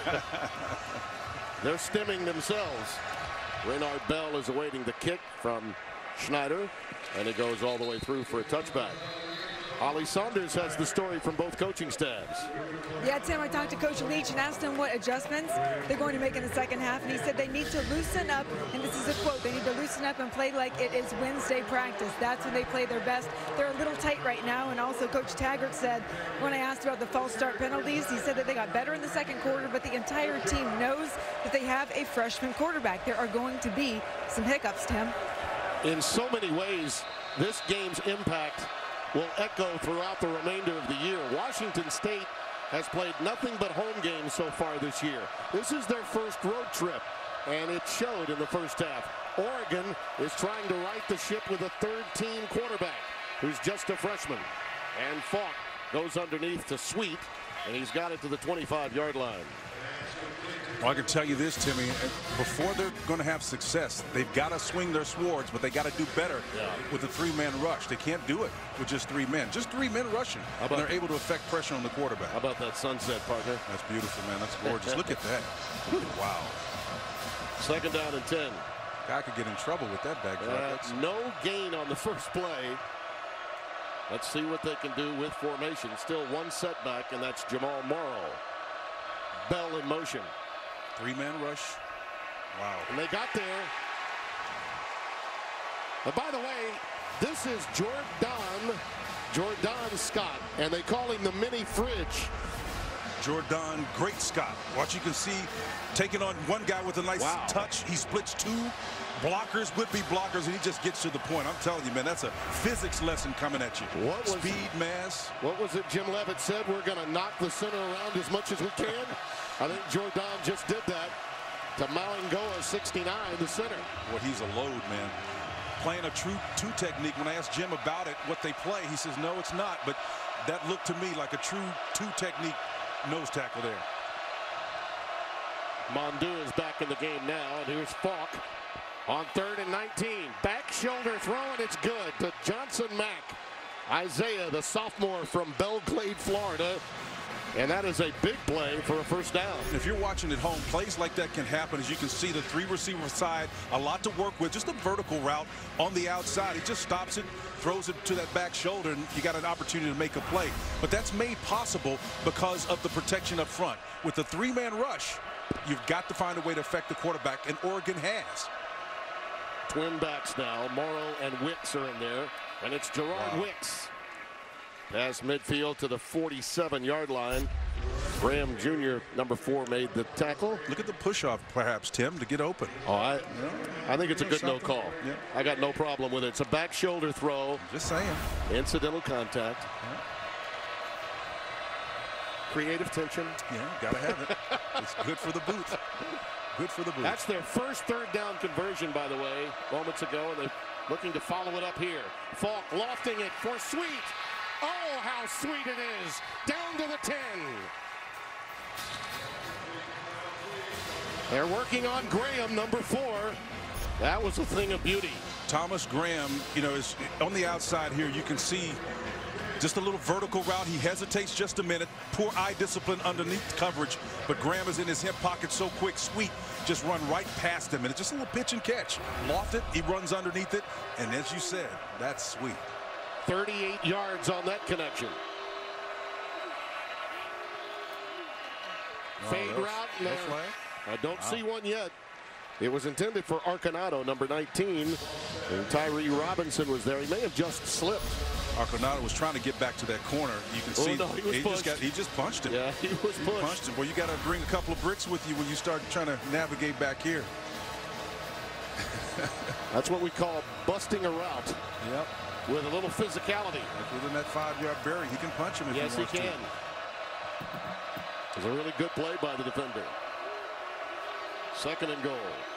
They're stemming themselves. Reynard Bell is awaiting the kick from Schneider, and it goes all the way through for a touchback. Holly Saunders has the story from both coaching staffs. Yeah, Tim, I talked to Coach Leach and asked him what adjustments they're going to make in the second half, and he said they need to loosen up, and this is a quote, they need to loosen up and play like it is Wednesday practice. That's when they play their best. They're a little tight right now, and also Coach Taggart said, when I asked about the false start penalties, he said that they got better in the second quarter, but the entire team knows that they have a freshman quarterback. There are going to be some hiccups, Tim. In so many ways, this game's impact will echo throughout the remainder of the year. Washington State has played nothing but home games so far this year. This is their first road trip, and it showed in the first half. Oregon is trying to right the ship with a third-team quarterback who's just a freshman. And Falk goes underneath to Sweet, and he's got it to the twenty-five yard line. Well, I can tell you this, Timmy, before they're going to have success, they've got to swing their swords, but they got to do better yeah. with a three-man rush. They can't do it with just three men. Just three men rushing. And they're able to affect pressure on the quarterback. How about that sunset, partner? That's beautiful, man. That's gorgeous. Look at that. Wow. Second down and ten. Guy could get in trouble with that back drop. Uh, no gain on the first play. Let's see what they can do with formation. Still one setback, and that's Jamal Morrow. Bell in motion. Three-man rush. Wow. And they got there. And by the way, this is Jordan, Jordan Scott, and they call him the mini fridge. Jordan, great Scott. Watch, you can see taking on one guy with a nice wow. touch. He splits two blockers, would-be blockers, and he just gets to the point. I'm telling you, man, that's a physics lesson coming at you. What was Speed, it? mass. What was it Jim Levitt said? We're going to knock the center around as much as we can. I think Jordan just did that to Malingoa, sixty-nine, the center. Well, he's a load, man. playing a true two technique. When I asked Jim about it, what they play, he says, no, it's not. But that looked to me like a true two technique nose tackle there. Mondu is back in the game now, and here's Falk on third and nineteen. Back shoulder throw, and it's good to Johnson Mack. Isaiah, the sophomore from Belglade, Florida. And that is a big play for a first down. If you're watching at home, plays like that can happen. As you can see, the three receiver side, a lot to work with. Just a vertical route on the outside. He just stops it, throws it to that back shoulder, and you got an opportunity to make a play. But that's made possible because of the protection up front. With the three-man rush, you've got to find a way to affect the quarterback, and Oregon has. Twin backs now. Morrow and Wicks are in there, and it's Gerard wow. Wicks. Pass midfield to the forty-seven yard line. Graham Junior, number four, made the tackle. Look at the push-off, perhaps, Tim, to get open. Oh, I, yeah. I think it's a good something. no call. Yeah. I got no problem with it. It's a back shoulder throw. Just saying. Incidental contact. Yeah. Creative tension. Yeah, gotta have it. It's good for the boot. Good for the boot. That's their first third down conversion, by the way, moments ago, and they're looking to follow it up here. Falk lofting it for Sweet. Oh, how sweet it is. Down to the ten. They're working on Graham, number four. That was a thing of beauty. Thomas Graham, you know, is on the outside here. You can see just a little vertical route. He hesitates just a minute. Poor eye discipline underneath coverage. But Graham is in his hip pocket so quick. Sweet just run right past him. And it's just a little pitch and catch. Loft it. He runs underneath it. And as you said, that's Sweet. thirty-eight yards on that connection. Oh, Fade no, route. No there. flag? I don't wow. see one yet. It was intended for Arconato, number nineteen. And Tyree Robinson was there. He may have just slipped. Arconato was trying to get back to that corner. You can see oh, no, he, was he, pushed. just got, he just punched him. Yeah, he was he pushed. punched him. Well, you got to bring a couple of bricks with you when you start trying to navigate back here. That's what we call busting a route. Yep. With a little physicality. Like within that five-yard barrier, he can punch him if yes, he wants he can. to. It was a really good play by the defender. Second and goal.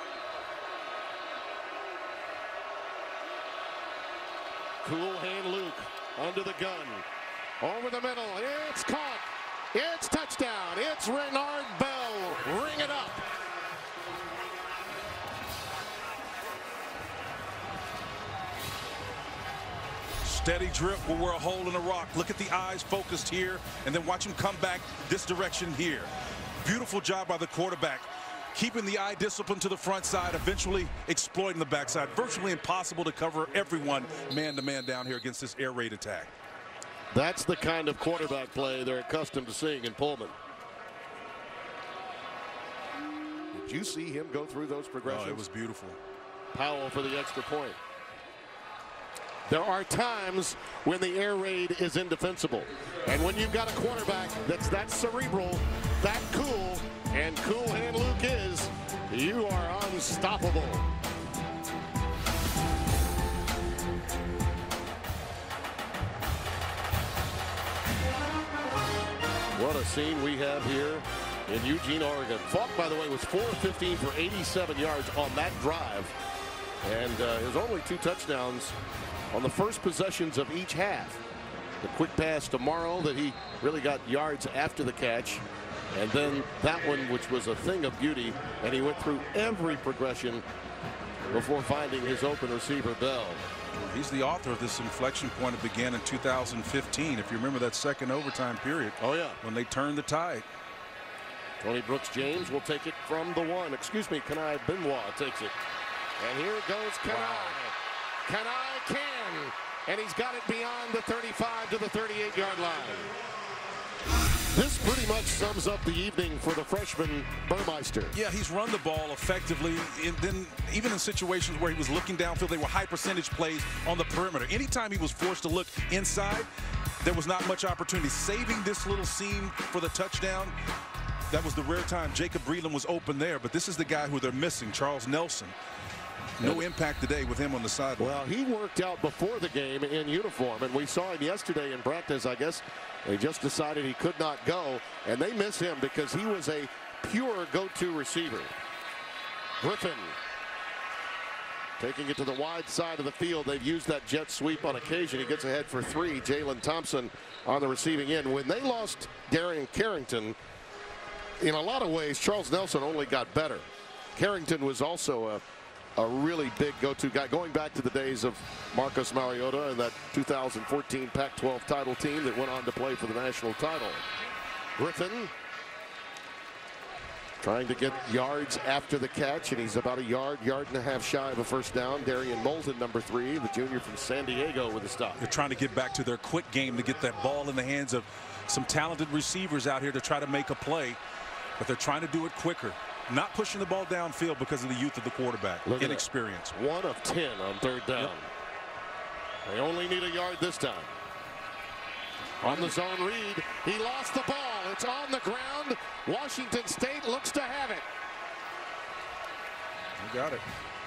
Cool hand Luke under the gun. Over the middle. It's caught. It's touchdown. It's Renard Bell. Ring it up. Steady drip will wear a hole in a rock. Look at the eyes focused here, and then watch him come back this direction here. Beautiful job by the quarterback. Keeping the eye discipline to the front side, eventually exploiting the backside. Virtually impossible to cover everyone man-to-man down here against this air raid attack. That's the kind of quarterback play they're accustomed to seeing in Pullman. Did you see him go through those progressions? Oh, it was beautiful. Powell for the extra point. There are times when the air raid is indefensible. And when you've got a quarterback that's that cerebral, that cool, and cool hand Luke is, you are unstoppable. What a scene we have here in Eugene, Oregon. Falk, by the way, was four of fifteen for eighty-seven yards on that drive. And uh, his only two touchdowns on the first possessions of each half. The quick pass to Morrow that he really got yards after the catch. And then that one, which was a thing of beauty, and he went through every progression before finding his open receiver, Bell. He's the author of this inflection point that began in two thousand fifteen. If you remember that second overtime period. Oh, yeah. When they turned the tide. Tony Brooks-James will take it from the one. Excuse me, Kanai Benoit takes it. And here goes Kanai. Wow. Kanai can. And he's got it beyond the thirty-five to the thirty-eight yard line. This pretty much sums up the evening for the freshman Burmeister. Yeah, he's run the ball effectively. And then even in situations where he was looking downfield, they were high percentage plays on the perimeter. Anytime he was forced to look inside, there was not much opportunity. Saving this little seam for the touchdown, that was the rare time Jacob Breland was open there. But this is the guy who they're missing, Charles Nelson. No impact today with him on the sideline. Well, he worked out before the game in uniform, and we saw him yesterday in practice. I guess they just decided he could not go, and they miss him because he was a pure go-to receiver. Griffin. taking it to the wide side of the field. They've used that jet sweep on occasion. He gets ahead for three. Jalen Thompson on the receiving end. When they lost Darian Carrington, in a lot of ways, Charles Nelson only got better. Carrington was also a, a really big go-to guy, going back to the days of Marcus Mariota and that two thousand fourteen Pac twelve title team that went on to play for the national title. Griffin trying to get yards after the catch, and he's about a yard, yard and a half shy of a first down. Darian Moulton, number three, the junior from San Diego, with a stop. They're trying to get back to their quick game to get that ball in the hands of some talented receivers out here to try to make a play, but they're trying to do it quicker. Not pushing the ball downfield because of the youth of the quarterback, Look inexperience. One of ten on third down. Yep. They only need a yard this time. On the zone read, he lost the ball. It's on the ground. Washington State looks to have it. You got it.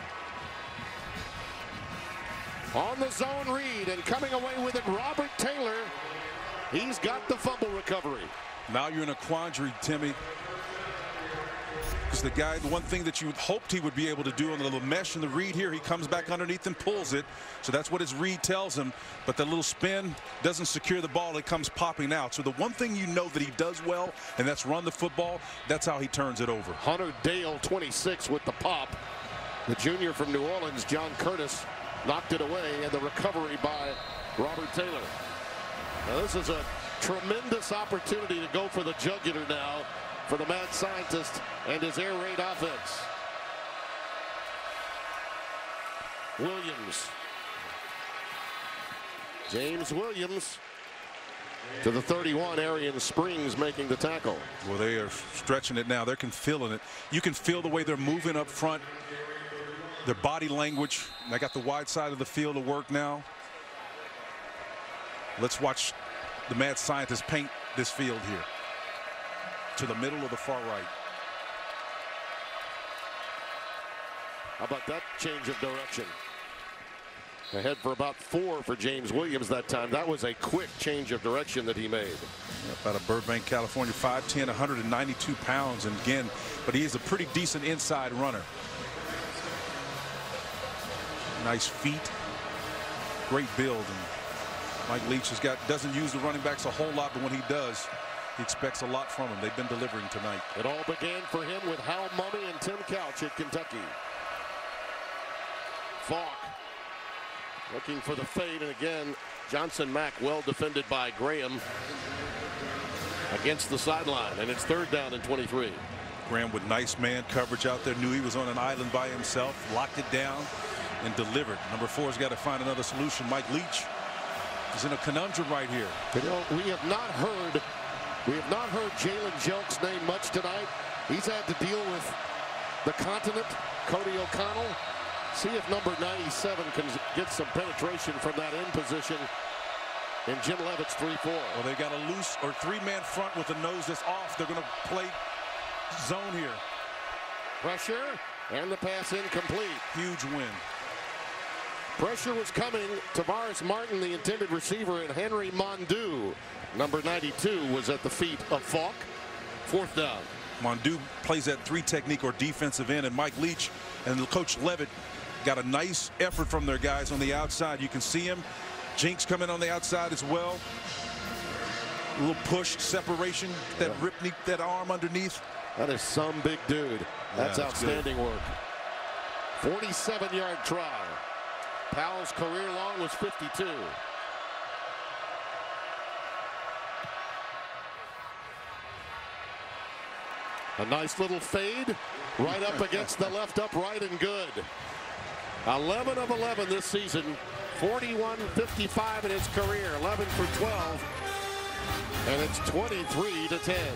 On the zone read and coming away with it, Robert Taylor. He's got the fumble recovery. Now you're in a quandary, Timmy. Because the guy, the one thing that you hoped he would be able to do on the little mesh in the read here, he comes back underneath and pulls it. So that's what his read tells him. But the little spin doesn't secure the ball. It comes popping out. So the one thing you know that he does well, and that's run the football, that's how he turns it over. Hunter Dale, twenty-six, with the pop. The junior from New Orleans, John Curtis, knocked it away, and the recovery by Robert Taylor. Now this is a tremendous opportunity to go for the jugular now for the mad scientist and his air raid offense. Williams. James Williams to the thirty-one. Arian Springs making the tackle. Well, they are stretching it now. They're can feeling it. You can feel the way they're moving up front. Their body language. They got the wide side of the field to work now. Let's watch the mad scientist paint this field here. To the middle of the far right. How about that change of direction? Ahead for about four for James Williams that time. That was a quick change of direction that he made. Out of Burbank, California, five ten, one hundred ninety-two pounds. And again, but he is a pretty decent inside runner. Nice feet. Great build. And Mike Leach has got, doesn't use the running backs a whole lot, but when he does, he expects a lot from him. They've been delivering tonight. It all began for him with Hal Mummy and Tim Couch at Kentucky. Falk looking for the fade, and again, Johnson Mack well defended by Graham against the sideline, and it's third down and twenty-three. Graham with nice man coverage out there, knew he was on an island by himself, locked it down and delivered. Number four's got to find another solution. Mike Leach is in a conundrum right here. You know, we have not heard We have not heard Jalen Jelk's name much tonight. He's had to deal with the continent, Cody O'Connell. See if number ninety-seven can get some penetration from that end position in Jim Levitt's three four. Well, they got a loose or three-man front with the nose that's off. They're going to play zone here. Pressure, and the pass incomplete. Huge win. Pressure was coming. Tavares Martin, the intended receiver, and Henry Mondu, number ninety-two, was at the feet of Falk. Fourth down. Mondu plays that three technique or defensive end, and Mike Leach and Coach Levitt got a nice effort from their guys on the outside. You can see him. Jinx coming on the outside as well. A little push, separation, that yeah. rip that arm underneath. That is some big dude. That's, yeah, that's outstanding good. work. forty-seven yard try. Powell's career long was fifty-two. A nice little fade right up against the left upright and good. eleven of eleven this season. forty-one fifty-five in his career. eleven for twelve. And it's twenty-three to ten.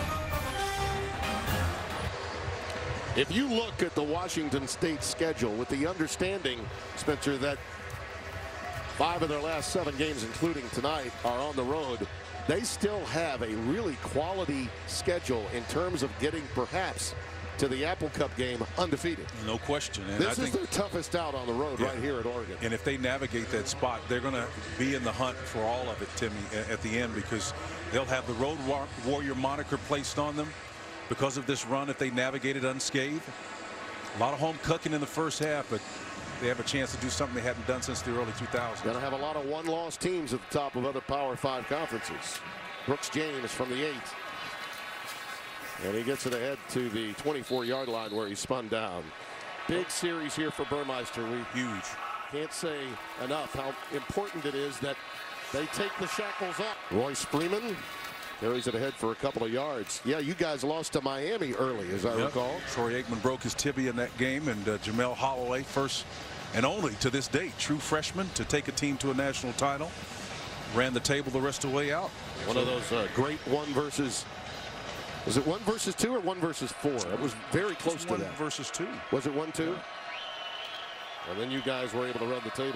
If you look at the Washington State schedule with the understanding, Spencer, that five of their last seven games, including tonight, are on the road, they still have a really quality schedule in terms of getting perhaps to the Apple Cup game undefeated. No question. And this I is think their toughest out on the road yeah. right here at Oregon. And if they navigate that spot, they're going to be in the hunt for all of it, Timmy, at the end, because they'll have the Road War Warrior moniker placed on them because of this run if they navigate it unscathed. A lot of home cooking in the first half, but they have a chance to do something they hadn't done since the early two thousands. Going to have a lot of one-loss teams at the top of other Power Five conferences. Brooks James from the eight. And he gets it ahead to the twenty-four yard line where he spun down. Big series here for Burmeister. We Huge. Can't say enough how important it is that they take the shackles up. Royce Freeman carries it ahead for a couple of yards. Yeah, you guys lost to Miami early, as I yep. recall. Troy Aikman broke his tibia in that game, and uh, Jamel Holloway, first and only to this date, true freshman to take a team to a national title, ran the table the rest of the way out. One of those uh, great one versus. Was it one versus two or one versus four? It was very close was to one that. Versus two. Was it one two? Yeah. And then you guys were able to run the table.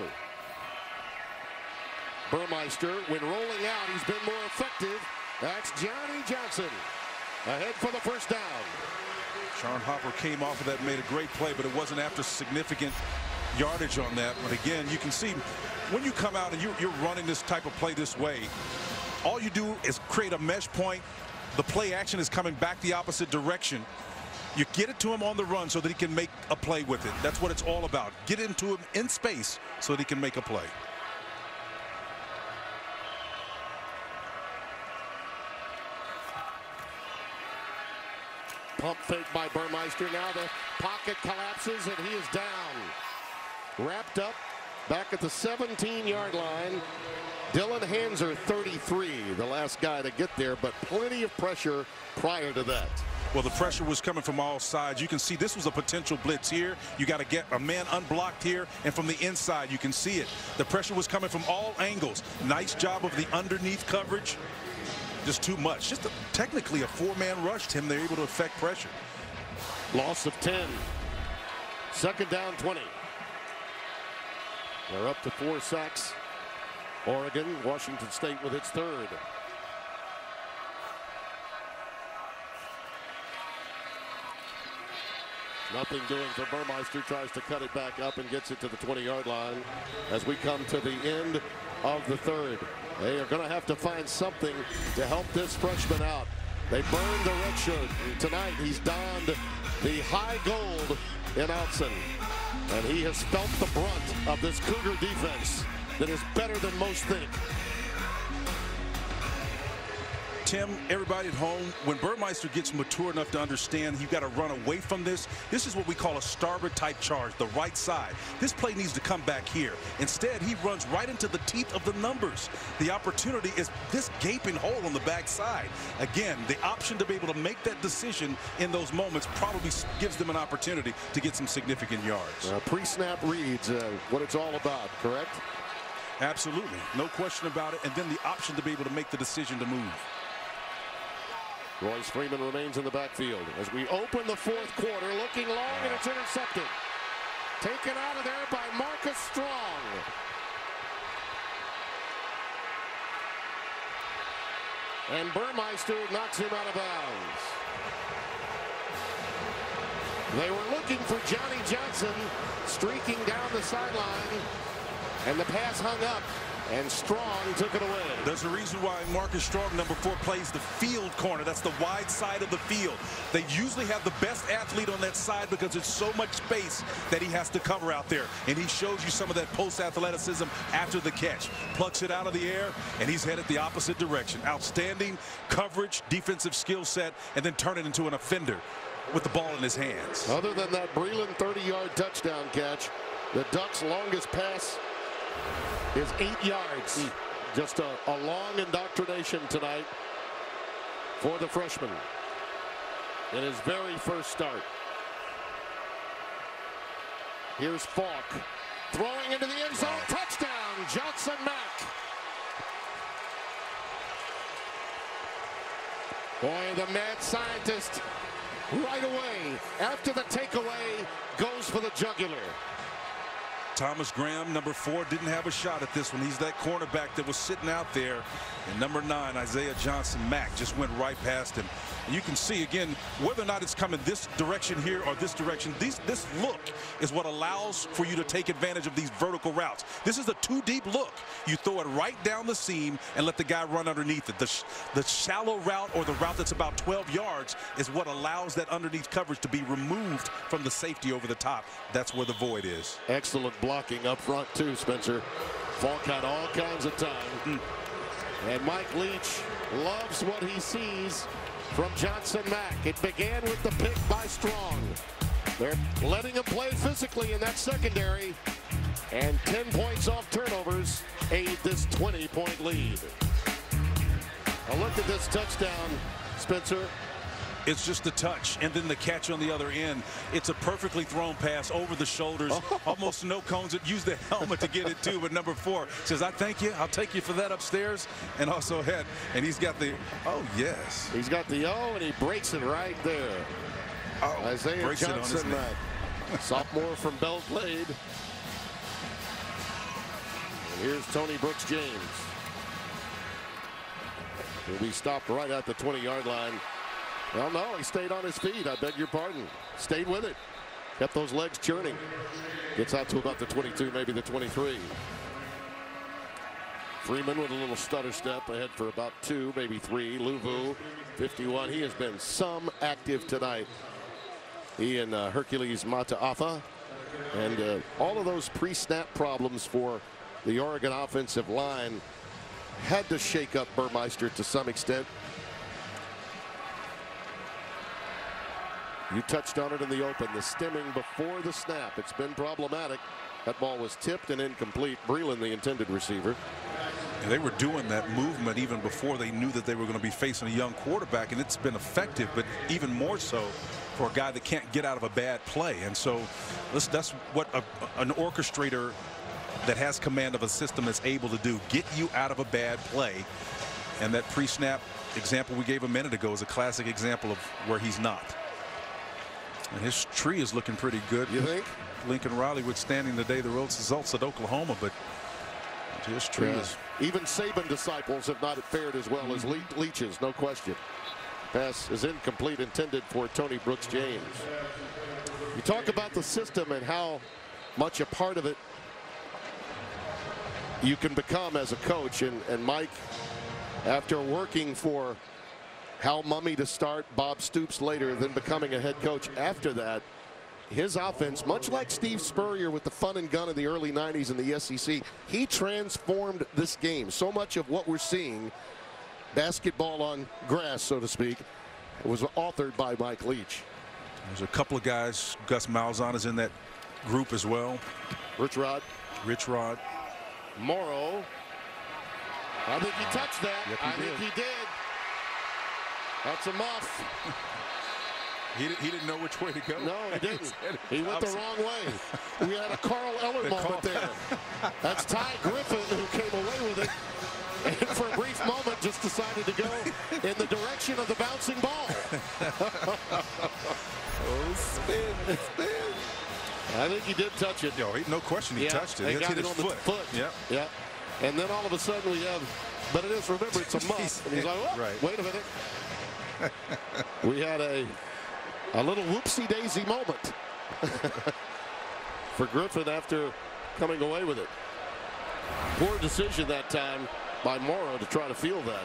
Burmeister, when rolling out, he's been more effective. That's Johnny Johnson ahead for the first down. Sean Hopper came off of that, made a great play, but it wasn't after significant yardage on that. But again, you can see when you come out and you're, you're running this type of play this way, all you do is create a mesh point. The play action is coming back the opposite direction. You get it to him on the run so that he can make a play with it. That's what it's all about. Get into him in space so that he can make a play. Pump fake by Burmeister. Now the pocket collapses and he is down. Wrapped up back at the seventeen yard line. Dylan Hanser, thirty-three, the last guy to get there, but plenty of pressure prior to that. Well, the pressure was coming from all sides. You can see this was a potential blitz here. You got to get a man unblocked here, and from the inside you can see it. The pressure was coming from all angles. Nice job of the underneath coverage. Just too much. Just a, technically a four-man rush, Tim. They're able to affect pressure. Loss of ten. Second down, twenty. They're up to four sacks. Oregon, Washington State with its third. Nothing doing for Burmeister. Tries to cut it back up and gets it to the twenty yard line as we come to the end of the third. They are going to have to find something to help this freshman out. They burned the red shirt. Tonight he's donned the high gold in Autzen. And he has felt the brunt of this Cougar defense that is better than most think. Tim, everybody at home, when Burmeister gets mature enough to understand you've got to run away from this, this is what we call a starboard type charge, the right side. This play needs to come back here. Instead, he runs right into the teeth of the numbers. The opportunity is this gaping hole on the backside. Again, the option to be able to make that decision in those moments probably gives them an opportunity to get some significant yards. Uh, pre-snap reads uh, what it's all about, correct? Absolutely. No question about it. And then the option to be able to make the decision to move. Royce Freeman remains in the backfield as we open the fourth quarter, looking long, and it's intercepted. Taken out of there by Marcus Strong. And Burmeister knocks him out of bounds. They were looking for Johnny Johnson streaking down the sideline, and the pass hung up. And Strong took it away. There's a reason why Marcus Strong, number four, plays the field corner. That's the wide side of the field. They usually have the best athlete on that side because it's so much space that he has to cover out there. And he shows you some of that post athleticism after the catch. Plucks it out of the air, and he's headed the opposite direction. Outstanding coverage, defensive skill set, and then turn it into an offender with the ball in his hands. Other than that Breland thirty yard touchdown catch, the Ducks' longest pass is eight yards. Mm. Just a, a long indoctrination tonight for the freshman in his very first start. Here's Falk throwing into the end zone. Wow. Touchdown, Johnson Mack. Boy, the mad scientist right away after the takeaway goes for the jugular. Thomas Graham, number four, didn't have a shot at this one. He's that cornerback that was sitting out there. And number nine, Isaiah Johnson Mack, just went right past him. You can see, again, whether or not it's coming this direction here or this direction, these, this look is what allows for you to take advantage of these vertical routes. This is a two-deep look. You throw it right down the seam and let the guy run underneath it. The, sh the shallow route, or the route that's about twelve yards, is what allows that underneath coverage to be removed from the safety over the top. That's where the void is. Excellent blocking up front, too, Spencer. Falk had all kinds of time. Mm. And Mike Leach loves what he sees from Johnson Mack. It began with the pick by Strong. They're letting him play physically in that secondary. And ten points off turnovers aid this twenty point lead. A look at this touchdown, Spencer. It's just a touch, and then the catch on the other end. It's a perfectly thrown pass over the shoulders. Oh. Almost no cones. It used the helmet to get it too, but number four says, I thank you. I'll take you for that upstairs. And also head. And he's got the, oh, yes. He's got the O, and he breaks it right there. Oh, Isaiah Johnson, uh, sophomore from Belle Glade. And here's Tony Brooks James. He'll be stopped right at the twenty yard line. Well, no, he stayed on his feet. I beg your pardon. Stayed with it. Kept those legs churning. Gets out to about the twenty-two, maybe the twenty-three. Freeman with a little stutter step ahead for about two, maybe three. Luvu, fifty-one. He has been some active tonight. He and uh, Hercules Mataafa. And uh, all of those pre-snap problems for the Oregon offensive line had to shake up Burmeister to some extent. You touched on it in the open, the stemming before the snap. It's been problematic. That ball was tipped and incomplete. Breland, the intended receiver. And they were doing that movement even before they knew that they were going to be facing a young quarterback, and it's been effective, but even more so for a guy that can't get out of a bad play. And so this, that's what a, an orchestrator that has command of a system is able to do, get you out of a bad play. And that pre-snap example we gave a minute ago is a classic example of where he's not. And his tree is looking pretty good. You think? Lincoln Riley withstanding the day the results at Oklahoma, but his tree yeah. is. Even Saban disciples have not fared as well mm-hmm. as Le Leach's, no question. Pass is incomplete, intended for Tony Brooks James. You talk about the system and how much a part of it you can become as a coach, and, and Mike, after working for Hal Mummy to start, Bob Stoops later, then becoming a head coach after that, his offense, much like Steve Spurrier with the fun and gun of the early nineties in the S E C, he transformed this game. So much of what we're seeing, basketball on grass, so to speak, was authored by Mike Leach. There's a couple of guys. Gus Malzahn is in that group as well. Rich Rod. Rich Rod. Morrow. I think he touched that. Yep, he I did. think he did. That's a muff. He, he didn't know which way to go. No, he didn't. He went the wrong way. We had a Carl Eller the moment there. That's Ty Griffin who came away with it. And for a brief moment just decided to go in the direction of the bouncing ball. Oh, spin, spin. I think he did touch it. Yo, no question he yeah, touched it. He He got hit it his on foot. the foot. Yeah. Yeah. And then all of a sudden we have, but it is, remember, it's a muff. And he's like, oh, right. Wait a minute. We had a a little whoopsie daisy moment for Griffin after coming away with it. Poor decision that time by Morrow to try to field that.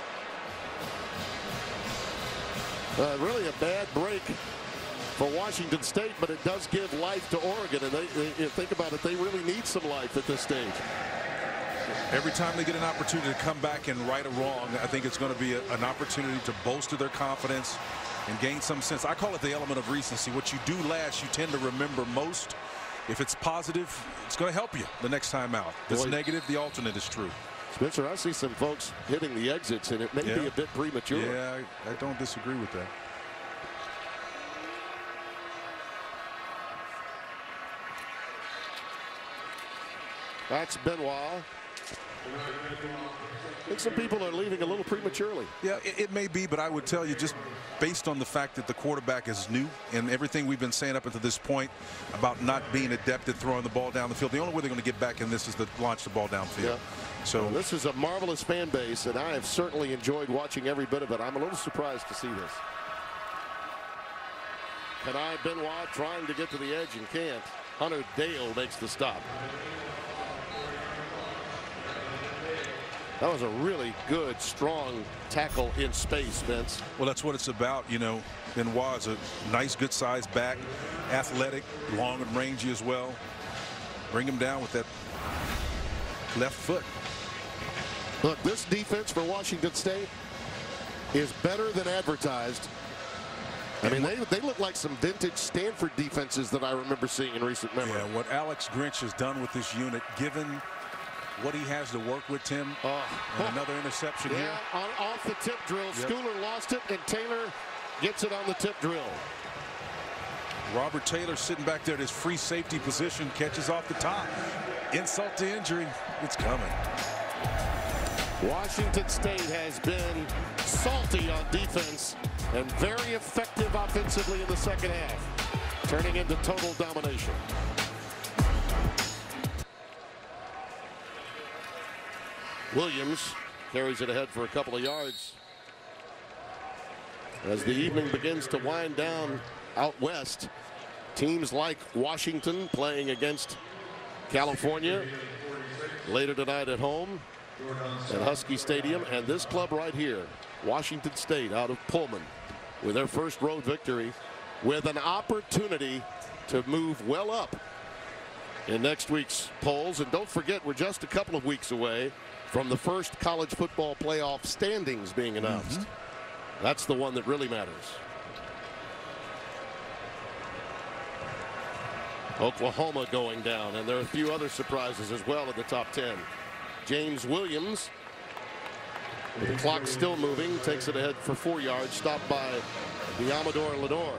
Uh, really a bad break for Washington State, but it does give life to Oregon, and they, they think about it, they really need some life at this stage. Every time they get an opportunity to come back and right a wrong, I think it's going to be a, an opportunity to bolster their confidence and gain some sense. I call it the element of recency. What you do last, you tend to remember most. If it's positive, it's going to help you the next time out. If it's Boy. negative, the alternate is true. Spencer, I see some folks hitting the exits, and it may yeah. be a bit premature. Yeah, I, I don't disagree with that. That's Benoit. I think some people are leaving a little prematurely. Yeah, it, it may be, but I would tell you, just based on the fact that the quarterback is new and everything we've been saying up until this point about not being adept at throwing the ball down the field, the only way they're going to get back in this is to launch the ball downfield. Yeah. So well, this is a marvelous fan base, and I have certainly enjoyed watching every bit of it. I'm a little surprised to see this. Kanai Benoit trying to get to the edge and can't. Hunter Dale makes the stop. That was a really good, strong tackle in space, Vince. Well, that's what it's about. You know, Benoit is a nice, good-sized back, athletic, long and rangy as well. Bring him down with that left foot. Look, this defense for Washington State is better than advertised. I mean, they, they look like some vintage Stanford defenses that I remember seeing in recent memory. Yeah, what Alex Grinch has done with this unit, given what he has to work with, Tim, uh, and another interception yeah, here. On, off the tip drill. Yep. Schooler lost it, and Taylor gets it on the tip drill. Robert Taylor sitting back there at his free safety position, catches off the top. Insult to injury. It's coming. Washington State has been salty on defense and very effective offensively in the second half, turning into total domination. Williams carries it ahead for a couple of yards. As the evening begins to wind down out west, teams like Washington playing against California later tonight at home at Husky Stadium, and this club right here, Washington State out of Pullman, with their first road victory, with an opportunity to move well up in next week's polls. And don't forget, we're just a couple of weeks away from the first college football playoff standings being announced. Mm-hmm. That's the one that really matters. Oklahoma going down, and there are a few other surprises as well in the top ten. James Williams, with the clock still moving, takes it ahead for four yards, stopped by the Amador Lenore.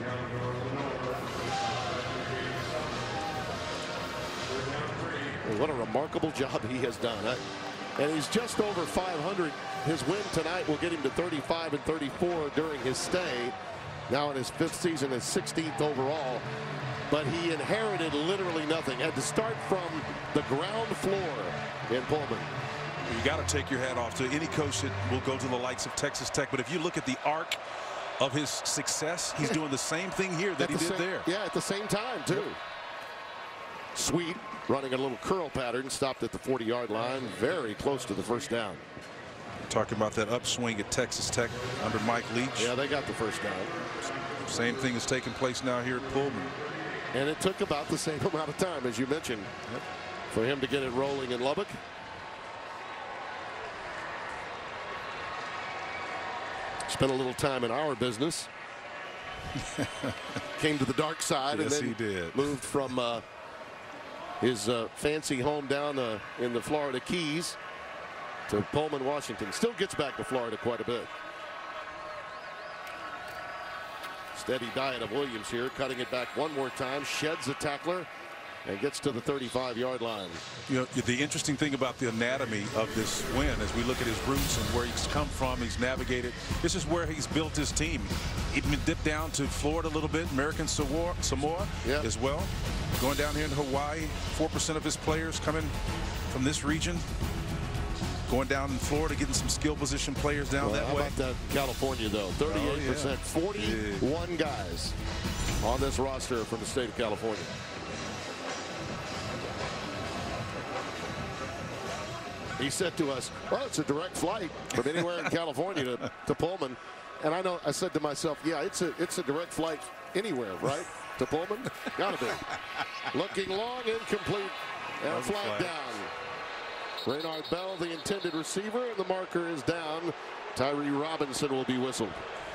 What a remarkable job he has done. And he's just over five hundred. His win tonight will get him to thirty-five and thirty-four during his stay. Now in his fifth season, his sixteenth overall. But he inherited literally nothing. Had to start from the ground floor in Pullman. You got to take your hat off to any coach that will go to the likes of Texas Tech. But if you look at the arc of his success, he's doing the same thing here that he did there. Yeah, at the same time, too. Sweet, running a little curl pattern, stopped at the forty yard line, very close to the first down. Talking about that upswing at Texas Tech under Mike Leach. Yeah, they got the first down. Same thing is taking place now here at Pullman. And it took about the same amount of time, as you mentioned, yep, for him to get it rolling in Lubbock. Spent a little time in our business. Came to the dark side, yes, and then he did. moved from uh, his uh, fancy home down uh, in the Florida Keys to Pullman, Washington. Still gets back to Florida quite a bit. Steady diet of Williams here, cutting it back one more time, sheds a tackler, and gets to the thirty-five yard line. You know, the interesting thing about the anatomy of this win, as we look at his roots and where he's come from, he's navigated. This is where he's built his team. Even dipped down to Florida a little bit, American Samoa, Samoa yeah. as well. Going down here in Hawaii, four percent of his players coming from this region. Going down in Florida, getting some skill position players down well, that how way. How about that California, though? thirty-eight percent, oh, yeah. forty-one yeah. guys on this roster from the state of California. He said to us, well, it's a direct flight from anywhere in California to, to Pullman. And I know, I said to myself, yeah, it's a, it's a direct flight anywhere, right? To Pullman? Gotta be. Looking long, incomplete, and a flag down. Raynard Bell, the intended receiver, and the marker is down. Tyree Robinson will be whistled.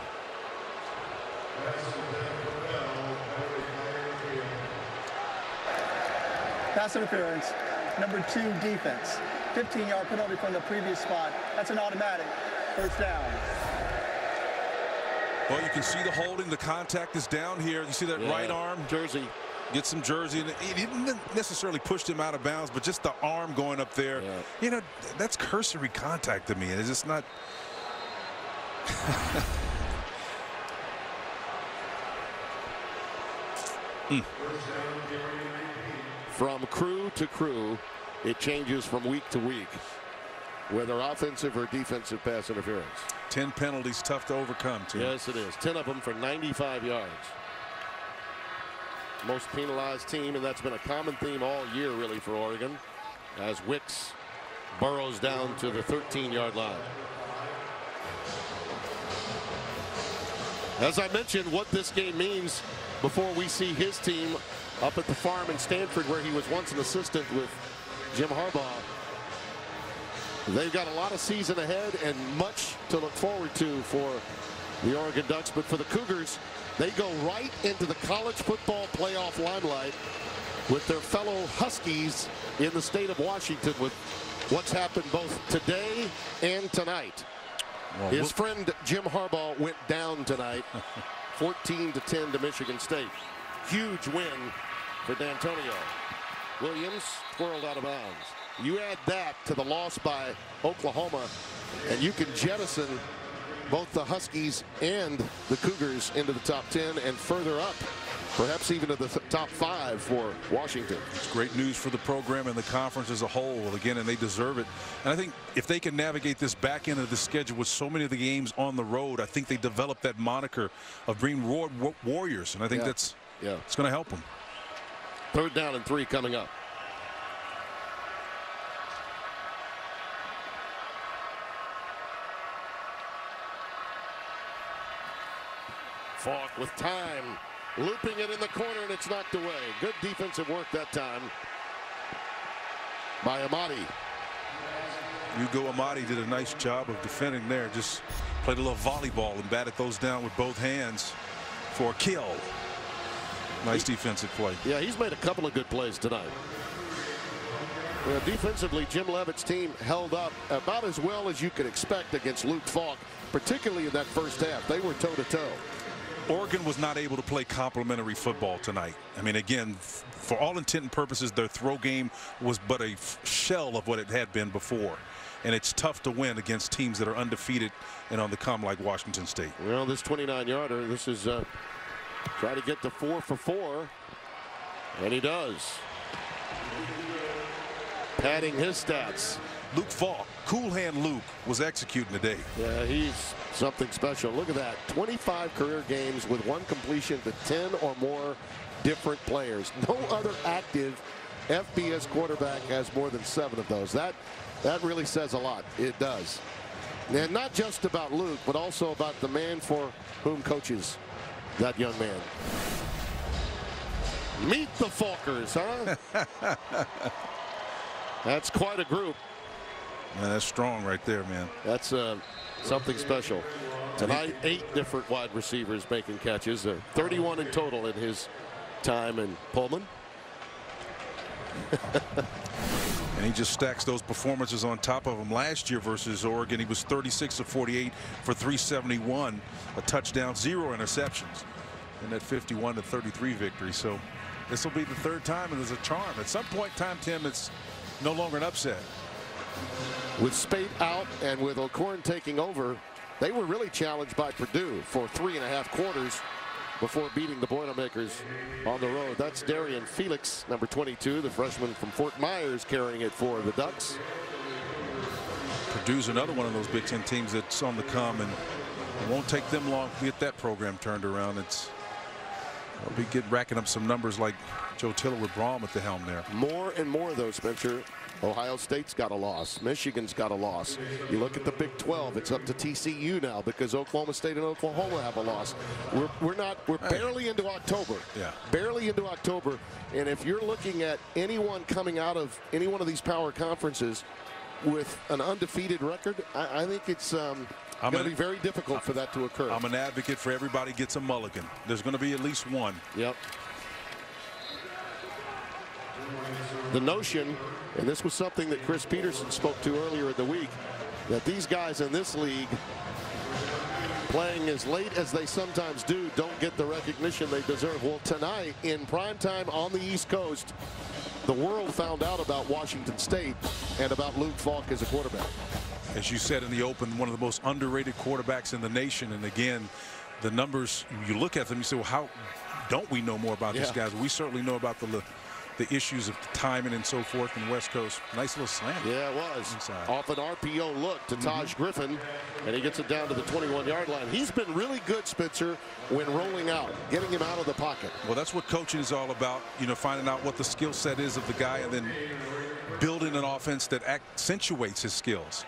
Pass interference, number two defense. fifteen yard penalty from the previous spot. That's an automatic first down. Well, you can see the holding. The contact is down here. You see that yeah. right arm? Jersey. Get some jersey. And he didn't necessarily push him out of bounds, but just the arm going up there. Yeah. You know, that's cursory contact to me. It's just not. mm. From crew to crew, it changes from week to week, whether offensive or defensive pass interference. Ten penalties, tough to overcome, too. Yes, it is. Ten of them for ninety-five yards. most penalized team, and that's been a common theme all year, really, for Oregon, as Wicks burrows down to the thirteen yard line. As I mentioned, what this game means before we see his team up at the farm in Stanford, where he was once an assistant with Jim Harbaugh. They've got a lot of season ahead and much to look forward to for the Oregon Ducks. But for the Cougars, they go right into the college football playoff limelight with their fellow Huskies in the state of Washington, with what's happened both today and tonight. Well, His friend Jim Harbaugh went down tonight, fourteen to ten to Michigan State. Huge win for D'Antonio. Williams twirled out of bounds. You add that to the loss by Oklahoma, and you can jettison both the Huskies and the Cougars into the top ten and further up, perhaps even to the top five for Washington. It's great news for the program and the conference as a whole, again, and they deserve it. And I think if they can navigate this back end of the schedule with so many of the games on the road, I think they develop that moniker of being road warriors, and I think yeah. that's yeah. it's going to help them. Third down and three coming up. Falk with time, looping it in the corner, and it's knocked away. Good defensive work that time by Amadi. Hugo Amadi did a nice job of defending there. Just played a little volleyball and batted those down with both hands for a kill. Nice he, defensive play. Yeah, he's made a couple of good plays tonight. You know, defensively, Jim Leavitt's team held up about as well as you could expect against Luke Falk, particularly in that first half. They were toe-to-toe. Oregon was not able to play complementary football tonight. I mean, again, for all intent and purposes, their throw game was but a shell of what it had been before. And it's tough to win against teams that are undefeated and on the come like Washington State. Well, this twenty-nine yarder, this is uh, try to get to four for four. And he does. Padding his stats. Luke Falk, cool hand Luke, was executing today. Yeah, he's something special. Look at that. twenty-five career games with one completion to ten or more different players. No other active F B S quarterback has more than seven of those. That, that really says a lot. It does. And not just about Luke, but also about the man for whom coaches that young man. Meet the Falkers, huh? That's quite a group. Man, that's strong right there, man. That's uh, something special. Tonight, eight different wide receivers making catches. Uh, thirty-one in total in his time in Pullman. And he just stacks those performances on top of him. Last year versus Oregon, he was thirty-six of forty-eight for three seventy-one, a touchdown, zero interceptions in that fifty-one to thirty-three victory. So this will be the third time, and there's a charm. At some point in time, Tim, it's no longer an upset. With Spate out and with O'Korn taking over, they were really challenged by Purdue for three and a half quarters before beating the Boilermakers on the road. That's Darian Felix, number twenty-two, the freshman from Fort Myers, carrying it for the Ducks. Purdue's another one of those Big Ten teams that's on the come, and it won't take them long to get that program turned around. It's they'll be get racking up some numbers like Joe Tiller with Braum at the helm there. More and more, though, Spencer. Ohio State's got a loss. Michigan's got a loss. You look at the Big twelve, it's up to T C U now because Oklahoma State and Oklahoma have a loss. We're, we're not, we're barely into October. Yeah. Barely into October. And if you're looking at anyone coming out of any one of these power conferences with an undefeated record, I, I think it's um, going to be very difficult for that to occur. I'm an advocate for everybody gets a mulligan. There's going to be at least one. Yep. The notion, and this was something that Chris Peterson spoke to earlier in the week, that these guys in this league playing as late as they sometimes do don't get the recognition they deserve. Well, tonight in primetime on the East Coast, the world found out about Washington State and about Luke Falk as a quarterback. As you said in the open, one of the most underrated quarterbacks in the nation. And again, the numbers, you look at them, you say, well, how don't we know more about yeah. these guys? We certainly know about the the issues of the timing and so forth in West Coast. Nice little slam. Yeah, it was. Inside. Off an R P O look to Taj Mm-hmm. Griffin, and he gets it down to the twenty-one yard line. He's been really good, Spencer, when rolling out, getting him out of the pocket. Well, that's what coaching is all about, you know, finding out what the skill set is of the guy and then building an offense that accentuates his skills.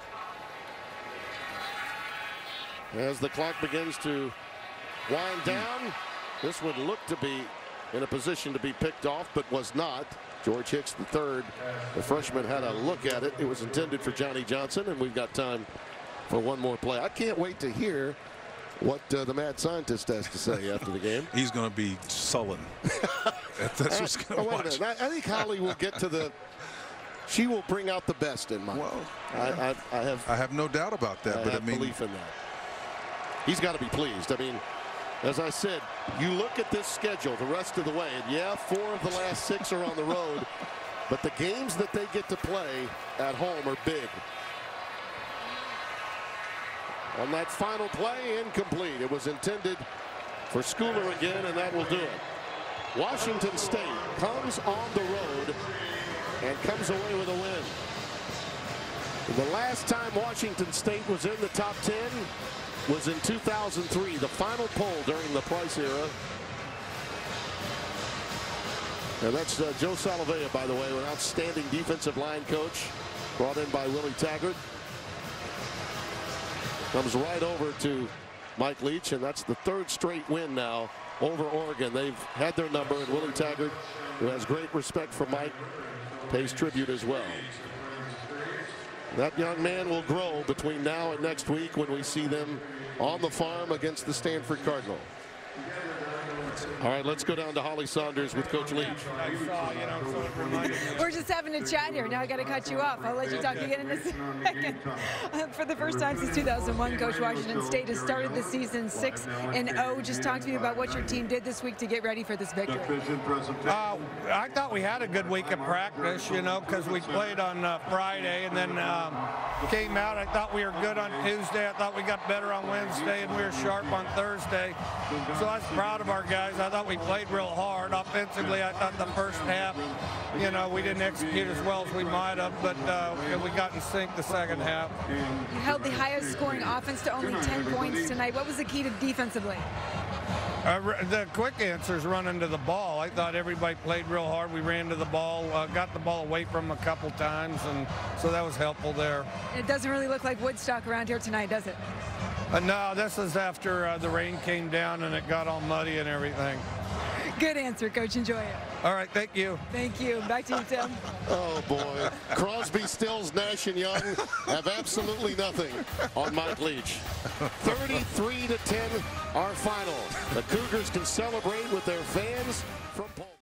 As the clock begins to wind down, this would look to be in a position to be picked off, but was not. George Hicks the third, the freshman, had a look at it. It was intended for Johnny Johnson, and we've got time for one more play. I can't wait to hear what uh, the mad scientist has to say after the game. He's going to be sullen. That's what's going oh, to wait watch. a minute. I, I think Holly will get to the. She will bring out the best in Mike. Well, I, I, I have. I have no doubt about that. I but have I mean, belief in that. He's got to be pleased. I mean, as I said, you look at this schedule the rest of the way, and yeah, four of the last six are on the road, but the games that they get to play at home are big. On that final play, incomplete. It was intended for Schooler again, and that will do it. Washington State comes on the road and comes away with a win. The last time Washington State was in the top ten was in two thousand three, the final poll during the Price era. And that's uh, Joe Salavea, by the way, an outstanding defensive line coach brought in by Willie Taggart. Comes right over to Mike Leach, and that's the third straight win now over Oregon. They've had their number, and Willie Taggart, who has great respect for Mike, pays tribute as well. That young man will grow between now and next week when we see them on the farm against the Stanford Cardinal. All right, let's go down to Holly Saunders with Coach Leach. We're just having a chat here. Now I got to cut you off. I'll let you talk again in a second. Uh, for the first time since two thousand one, Coach, Washington State has started the season six and oh. Just talk to me about what your team did this week to get ready for this victory. Uh, I thought we had a good week of practice, you know, because we played on uh, Friday and then um, came out. I thought we were good on Tuesday. I thought we got better on Wednesday, and we were sharp on Thursday. So I was proud of our guys. I thought we played real hard. Offensively, I thought the first half, you know, we didn't execute as well as we might have, but uh, we got in sync the second half. You held the highest scoring offense to only ten points tonight. What was the key to defensively? Uh, the quick answer is running to the ball. I thought everybody played real hard. We ran to the ball, uh, got the ball away from them a couple times, and so that was helpful there. It doesn't really look like Woodstock around here tonight, does it? Uh, no, this is after uh, the rain came down and it got all muddy and everything. Good answer, Coach. Enjoy it. All right, thank you. Thank you. Back to you, Tim. Oh, boy. Crosby, Stills, Nash, and Young have absolutely nothing on Mike Leach. thirty-three to ten, our final. The Cougars can celebrate with their fans.